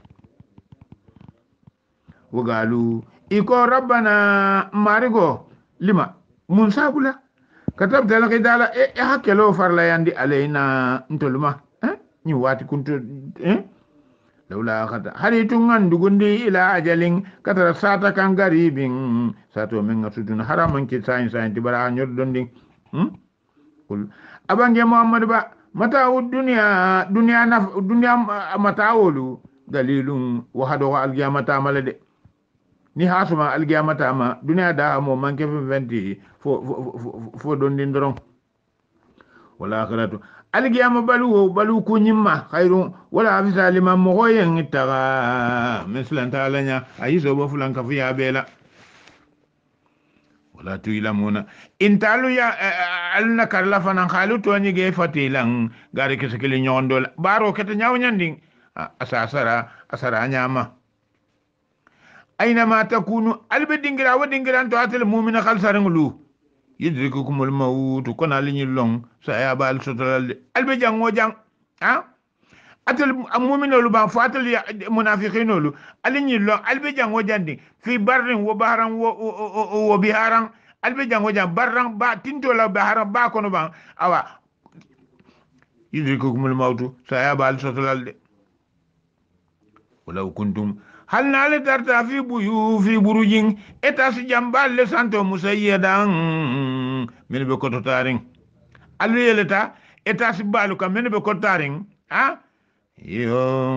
wagalu iko rabbana marigo lima munsabula katab dala kidala e, e hakelo farla yandi alaina ntoluma eh ni wati kuntu eh lawla khata haritu ngandu gundi ila ajalin katara sata kan garibin sato men ngatudun haraman ki sain sain tibara nyor dondi hm abange Muhammad ba matawu dunya dunya naf dunya matawulu dalilun wa hado alqiyamata malade ni hasuma alqiyamata ma dunya da mo manke vingt fo fo don ndindron wala akhiratu alqiyama balu balu kunyimma khairun wala afisa liman moyen taga mislan talanya ayizo bo fulan ka fiya bela wala tuilamuna intalu ya alna karla fanan khalu to ni ge fatilan gari ke sekili nyondo baro kete nyaw nyanding asasara asara nyama aina ma takunu albe dingira wa dingiran to atel mu'mina khal sarangulu yidrikukumul maut kona liñi long sa ya bal sotral albe jango jang ha atel mu'mina lu ba fatel munafiqin lu aliñi long albe jango jandi fi barrin wa baharan wa biharan albe jango jang barran ba tinto la baharan ba kono ban awa yidrikukumul maut sa ya bal sotral de ولو كنتم هل نال ترتا في بيو في بروجين اتا سجامبال لسانتو مسيدا من بكوتو تارين الو يلتا اتا سبالو كم من بكوتو تارين ها يو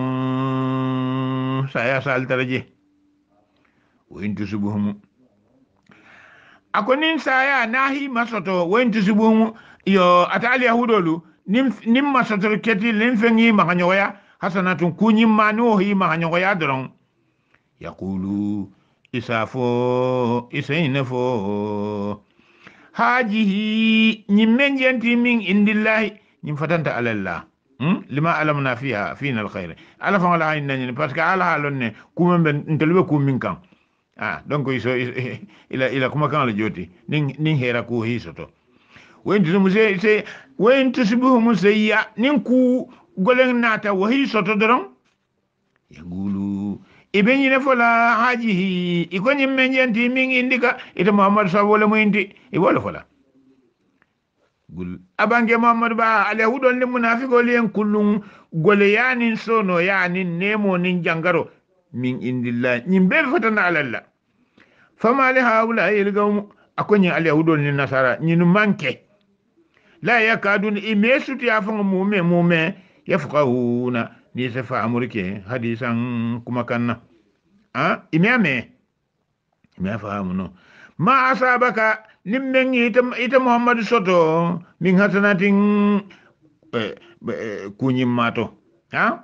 saya sal taraje وين تسبهم akonin saya nahi masoto وين تسبهم yo atali yahudolu nim nim masoto keti lim fengi makanyoya hasanatun kunyim manu hi mahanyo ya dron yaqulu isafo isainafo hajihi nyimmen jenti min indillahi nyim fatanta alallah hmm? lima alamna fiha fina alkhair ala fa wala hayna ni parce que ala halonne kuma ben ntelbe ku min kan ah donc iso ila ila kuma kan la joti nin nin hera ku hisoto wen tu muse se wen tu sibu musayya nin ku golen nata wa hisoto doron yaqulu iben yine fola hajihi iko nyimmen jenti min indika ita muhammad sallallahu alaihi wasallam indi e wala fola gul abange muhammad ba ala hudon le munafiqo len kullun gole yanin sono yanin nemo nin jangaro min indillah nyimbe fatana alalla fama li haula yilgum akonyi ala hudon ni nasara nyinu manke la yakadun imesuti afan mume mume yafqahuna ni sefa amurike hadisan kuma kanna ah imame ime fahamu no ma asabaka nimmen ita ita muhammad soto min hasanatin eh, eh, kunyim mato ha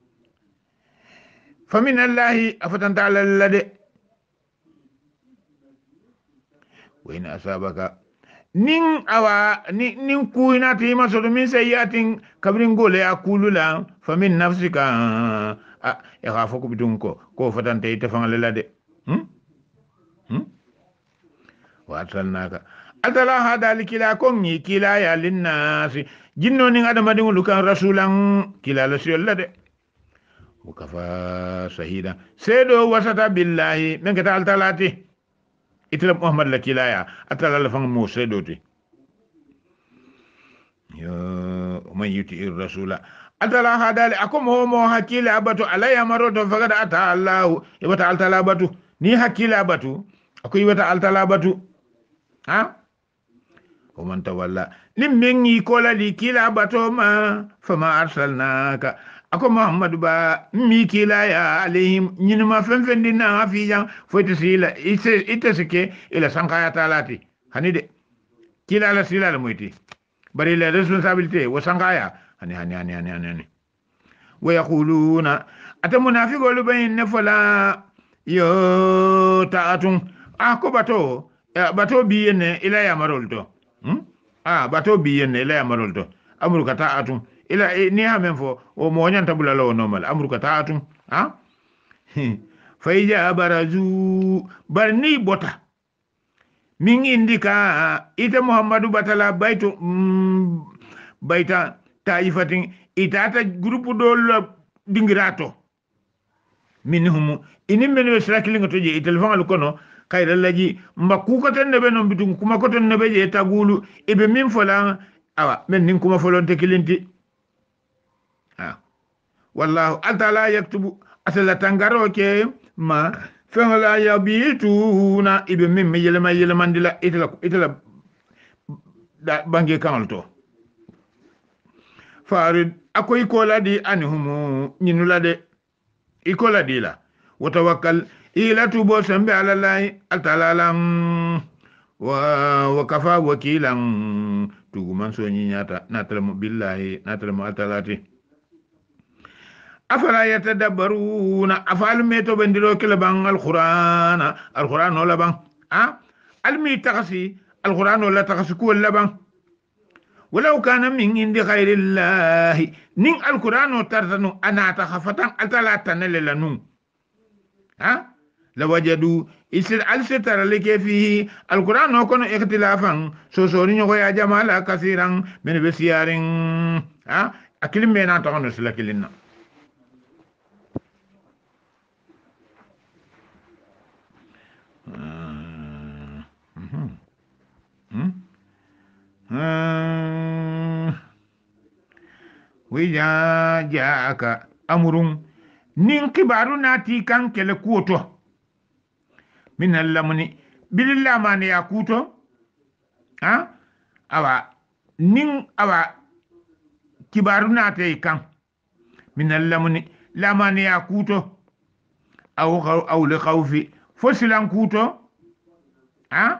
famin allahi afatan ta'ala lade wa in asabaka nin awa nin, nin kuina ti masoto min sayyatin kabrin gole akulula famin nafsika ah e ha foko bitun ko ko fatan te ita fan lade hmm hmm wasalnaka atala hadali kila kongi kila ya linnasi jinno nin adama din lukan rasulan kila la siyalla de wakafa shahida sedo wasata billahi men kata altalati itla muhammad la kila ya atala la fang mo sedo ti yo man yuti ir rasula atala hadali akom ho mo hakila abatu alaya marodo fagada ata allah ibata altala batu ni hakila abatu akoy wata altala batu ha o man tawalla nim mengi kola li kila bato ma fama arsalnaka ako muhammad ba mi kila ya alayhim nyinuma fen fen dinna fi jang foyti sila ite ite sike ila sankaya talati hanide kila la sila la moyti bari la responsabilité wa sankaya hani hani hani hani hani wa yaquluna ata munafiqu bayin nafala yo ta'atun ako bato bato biyene ila ya marolto hmm? ah bato biyene ila ya marolto amru kata atun ila ni ha men fo o mo nyanta bulala o normal amru kata atun ha fayja barazu barni bota min indika ita muhammadu batala baito mm, baita taifatin itata grupu dol dingirato minhum inimmen wesrakilinga toje telefon al kono kayra laji mbakku ko tan nebe non bitum kuma ko tan nebe je tagulu ibe min fola awa men nin kuma folonte kilinti ah wallahu atala yaktubu asala tangaro ke ma fengala yabituna ibe min me yelema yelema ndila itala itala da bangi kanalto farid akoy ko ladi anhum nyinula de ikola dila watawakkal ila tubo sambe ala lahi altalalam wa wakafa wakilan tuguman so nyata natalamu billahi natalamu altalati afala yatadabbaruna afal meto bendiro kila bang alqur'ana alqur'an wala bang ah almi taxi alqur'an wala taxi ko wala bang ولو كان من عند غير الله نين القرآن ترتنو أنا تخفتن أتلا تنللنو ها لوجدوا إسر ألستر لك فيه القرآن وكون اختلافا سوسورين يا جمالا كثيرا من بسيار ها أكل منا تغنو سلك لنا wija jaaka amurun nin kibaru nati kan kele kuoto min allamuni bililla mane ya kuto ha awa nin awa kibaru nati kan min allamuni la mane ya kuto aw aw li khawfi fosilan kuto ha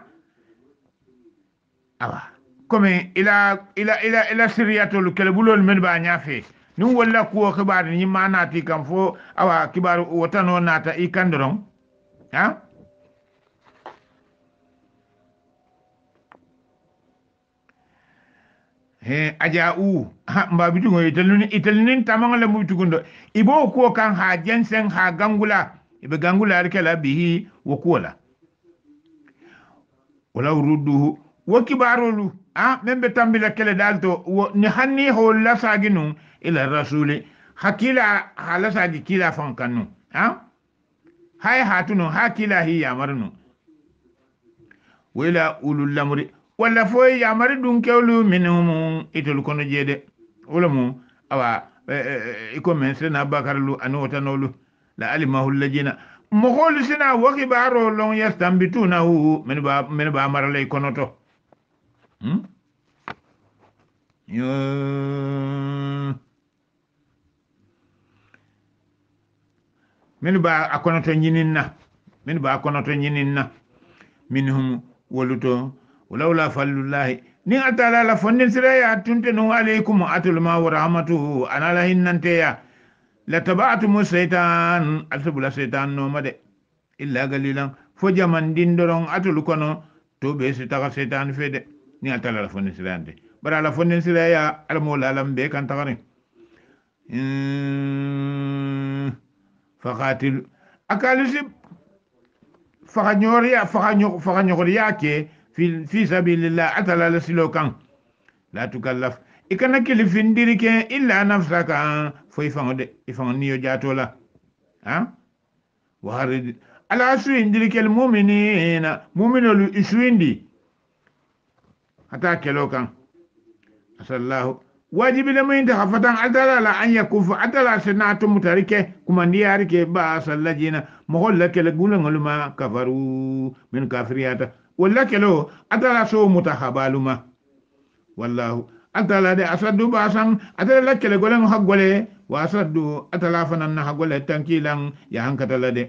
awa comme ila ila ila ila siriyatul kelbulol men ba nyafe nu walla ko khibar ni manati kam fo awa kibar wotano nata i kandron ha he aja u ha mbabitu ngo italuni italinin tamanga la mubitu gundo ibo ko kan ha jensen ha gangula ibe gangula arkela bihi wa kola wala rudduhu wa kibarulu ah membe tambila kele dalto ni hanni ho la saginu ila rasuli hakila hala sagi kila fankanu ah hay hatuno hakila hi yamarnu wala ulul lamri wala foy yamari dun kewlu minhum itul kono jede wala mu awa iko men sena bakarlu anota nolu la alimahu alladina mogol sina waki baro lon yastambituna hu men ba men ba marale konoto hmm yo men ba akonoto nyininna men ba akonoto nyininna minhum woluto ولولا فضل الله ني اتالا لا فندن سريا تنتنو عليكم اتل ما ورحمته انا لا هننتيا لتبعتم الشيطان اتبلا الشيطان نو مد الا قليلا فجمن دين درون اتل كونو تو بي ستا الشيطان فيد ني اتالا لا فندن سريا انت برا لا فندن سريا المولى لم بي كان تغري فقاتل اكالسي فغنوريا فغنيو فغنيوريا كي في في سبيل الله أتلا لسلوكان لا تكلف إكنا كل فندرك إلا نفسك في فند فند نيو جاتولا ها وهرد على سوين درك المؤمنين مؤمنون الإسويندي حتى كلوكان أسأل الله واجب لما ينتهى فتان أتلا لا أن يكف أتلا سنات متاركة كما نيارك باس الذين مغلق لقولن لما كفروا من كافريات ولا كلو أتلا سو متخبالما والله أتلا دي أسدو باسم أتلا كلا قولن حقولي وأسدو أتلا فنن حقولي تنكيلا يهان كتلا دي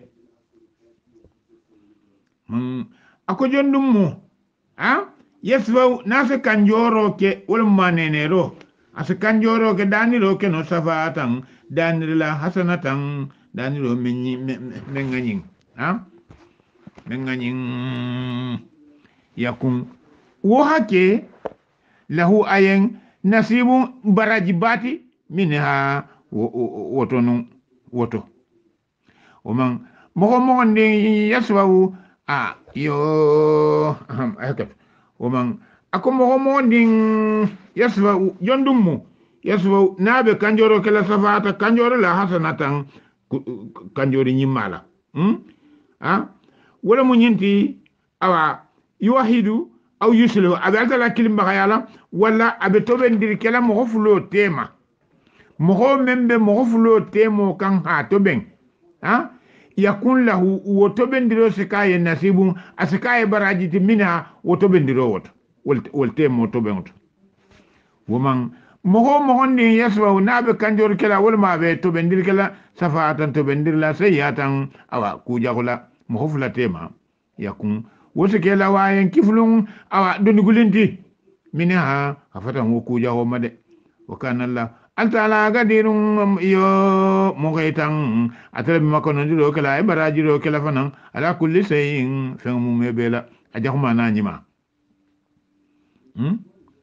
أكو جندمو ها يسفو ناس كنجورو كي ولما نينيرو أس كنجورو كي دانيرو كي نصفاتا دانيرلا حسنتا دانيرو منغنين ها منغنين yakun wo hake lahu ayen nasibu barajibati minha woto nun woto oman mogo mogo ndi yaswawu a yo aham ahakat oman ako mogo mogo ndi yaswawu yondummu yaswawu nabe kanjoro kala safata kanjoro la hasanatan kanjori nyimala hmm ha wala mu nyinti awa yuwahidu aw yuslu abata la kilim bagayala wala abetobe ndir kala mo fulo tema mo membe mo fulo temo kan ha toben ha yakun lahu wotobe ndiro sikaye nasibun asikaye barajiti minha wotobe ndiro wot wol temo toben wot woman mo mo ndi yaswa nabe kanjor kala wol ma be tobe ndir kala safatan tobe ndir la sayatan awa kujagula mo fula tema yakun wote kela wayen kiflun awa doni gulinti minha afatan wokuja ho made wakana Allah altala gadirun yo mogaitan atala makono diro kala ibaraji ro kala fanan ala kulli shay'in famu mebela ajahuma nanyima hmm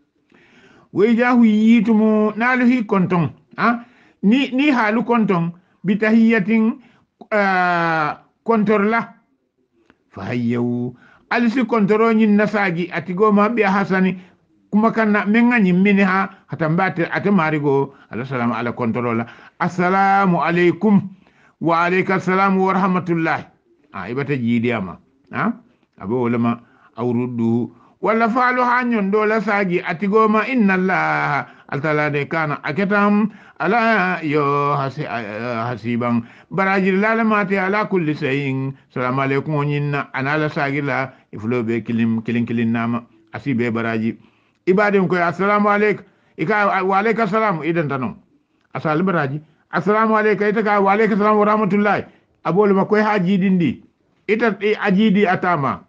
we jahu yitumo naluhi konton ha ni ni halu konton bitahiyatin uh, kontorla fahayyu alisi kontoro nyin nasaji atigo mabbi hasani kuma kanna mengani minha hatambate atamarigo ala salamu ala kontorola assalamu alaikum wa alayka assalam wa rahmatullah ah ibata jidiyama ha abo lama awruddu wala falu hanyon dola sagi atigo ma inna allah altala de kana aketam ala yo hasi hasiban barajir lalamati ala kulli shay'in assalamu alaikum nyinna anala sagila iflobe kilim kilin kilin nama asibe baraji ibadin ko assalamu alaikum ika wa alayka salam idan tanon asal baraji assalamu alaikum ita ka wa alayka salam wa rahmatullahi abol ma koy haji dindi ita ajidi atama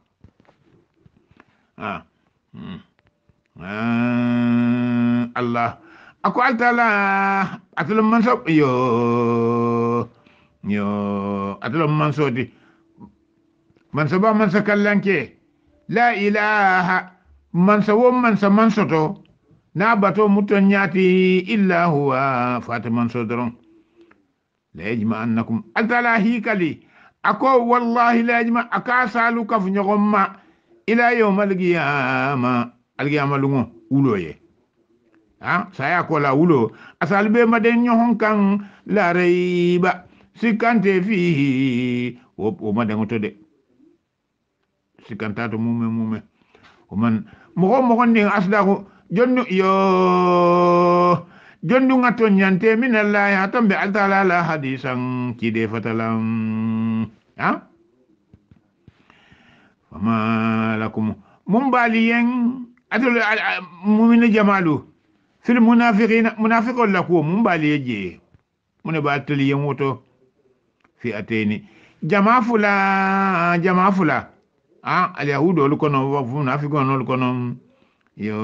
ah hmm. ah Allah aku altala atulum manso yo yo atulum manso di manso ba manso kallanke la ilaha manso wo manso manso to na bato muton nyati illa huwa fatiman sodron la yajma annakum altala hikali ako wallahi la yajma akasalu kaf nyogomma ila yawmal qiyama alqiyama lungo uloye ha saya ko la ulo asalbe maden nyohon kan la rayba sikante fihi o maden to de sikanta to mume mume o man mo mo ndin asdaku jonnu yo jondu ngato nyante min Allah tambe altala la hadisan kide fatalam ha fama lakum mumbaliyen atul mu'minu jamalu fil munafiqina munafiqun lakum mumbaliye mun ba taliyen woto fi ateni jama fula jama fula ah al yahudo lu kono wa munafiqun lu kono yo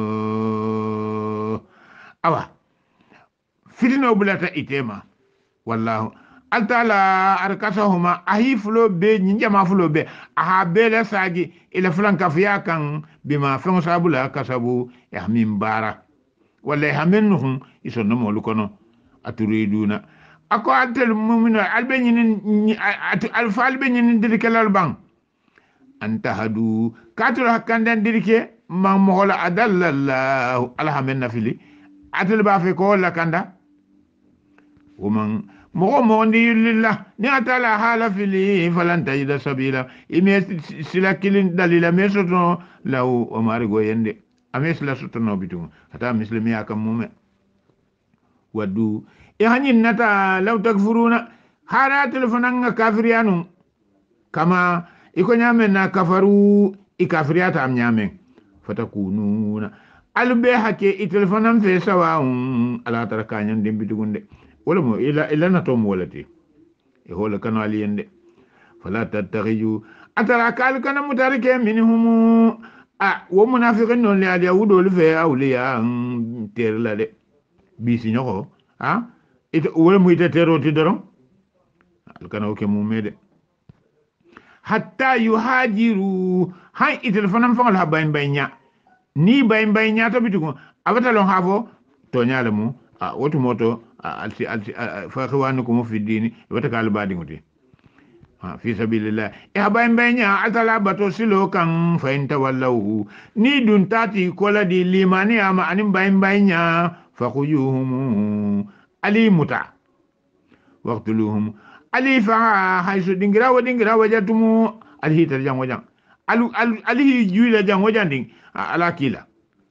awa fitino bulata itema wallahu altala arkasahuma ahi fulo be nyama fulo be aha bela sagi ila fulan kafiya kan bima fon sabula kasabu ya min bara wala hamenhum isono molu kono aturiduna ako antel mu'minu albenyin alfal benyin dirkelal bang antahadu katul hakkandan dirke man mohola adallallahu alhamen nafili atul ba fe ko la kanda woman mogo mo ndi lillah ni atala hala fili falan tajida sabila ime sila kilin dalila mesoto law o mari go yende ames la sotono bitum hata muslimi akam mume wadu e hanin nata law takfuruna hara telefonanga kafiriyanu kama iko nyame na kafaru ikafiriyata am nyame fatakununa albe hake i telefonam fe sawa um ala tarakanyan dembitugunde wala mo ila ila na tom walati e hola kanu aliyende fala tattakhiju atara kal kana mutarike minhum a wo munafiqin non le aliya wudol fe awliya terla de bisi nyoko ha ito wala mu ita teroti doron al kana oke mu mede hatta yuhajiru hay i telefonam fa la bayn baynya ni bayn baynya to bitugo abata lon hafo to nyaale mu a wotu moto alti alti fa khwanukum fi dini wata kal badi ngoti ha fi sabilillah e habayn baynya atala bato silo kan fa inta wallahu ni dun tati kola di limani ama anim bayn baynya fa khuyuhum ali muta waqtuluhum ali fa haysu dingira wa dingira wajatumu ali tarjam wajan alu ali juila jang wajan ding ala kila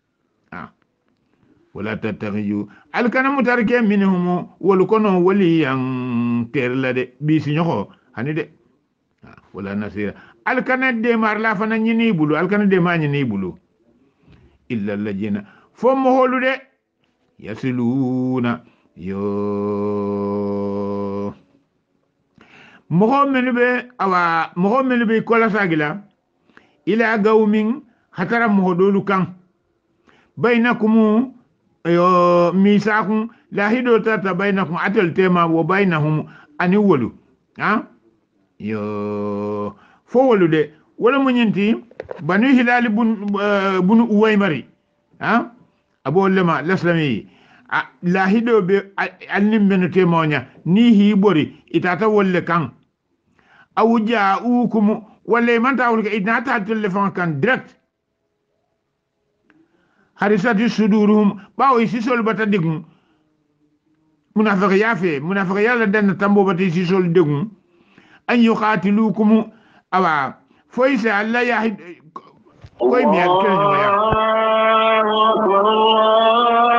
wala tattakhiju alkana mutarike minhum wal kono waliyan terla de bisi nyoko hani de wala nasira alkana de mar la fana nyini bulu alkana de ma nyini bulu illa allajina fom holu de yasiluna yo mohammed be awa mohammed be kola sagila ila gawmin hatara mohodolu kan bainakum yo misakun lahido tata bainakum atal tema wa bainahum ani wolu ha yo fo wolu de wala munyinti banu hilal bun bunu uwaymari ha abo lema laslami lahido be alnim benu temonya ni hi bori itata wolle kan awja ukum wala man tawul idna ta telefon kan direct harisati suduruhum bawo isi sol bata digum munafiq yafe munafiq yalla den tambo bata isi sol digum an yuqatilukum awa foysa alla ya koy mi ak kene ya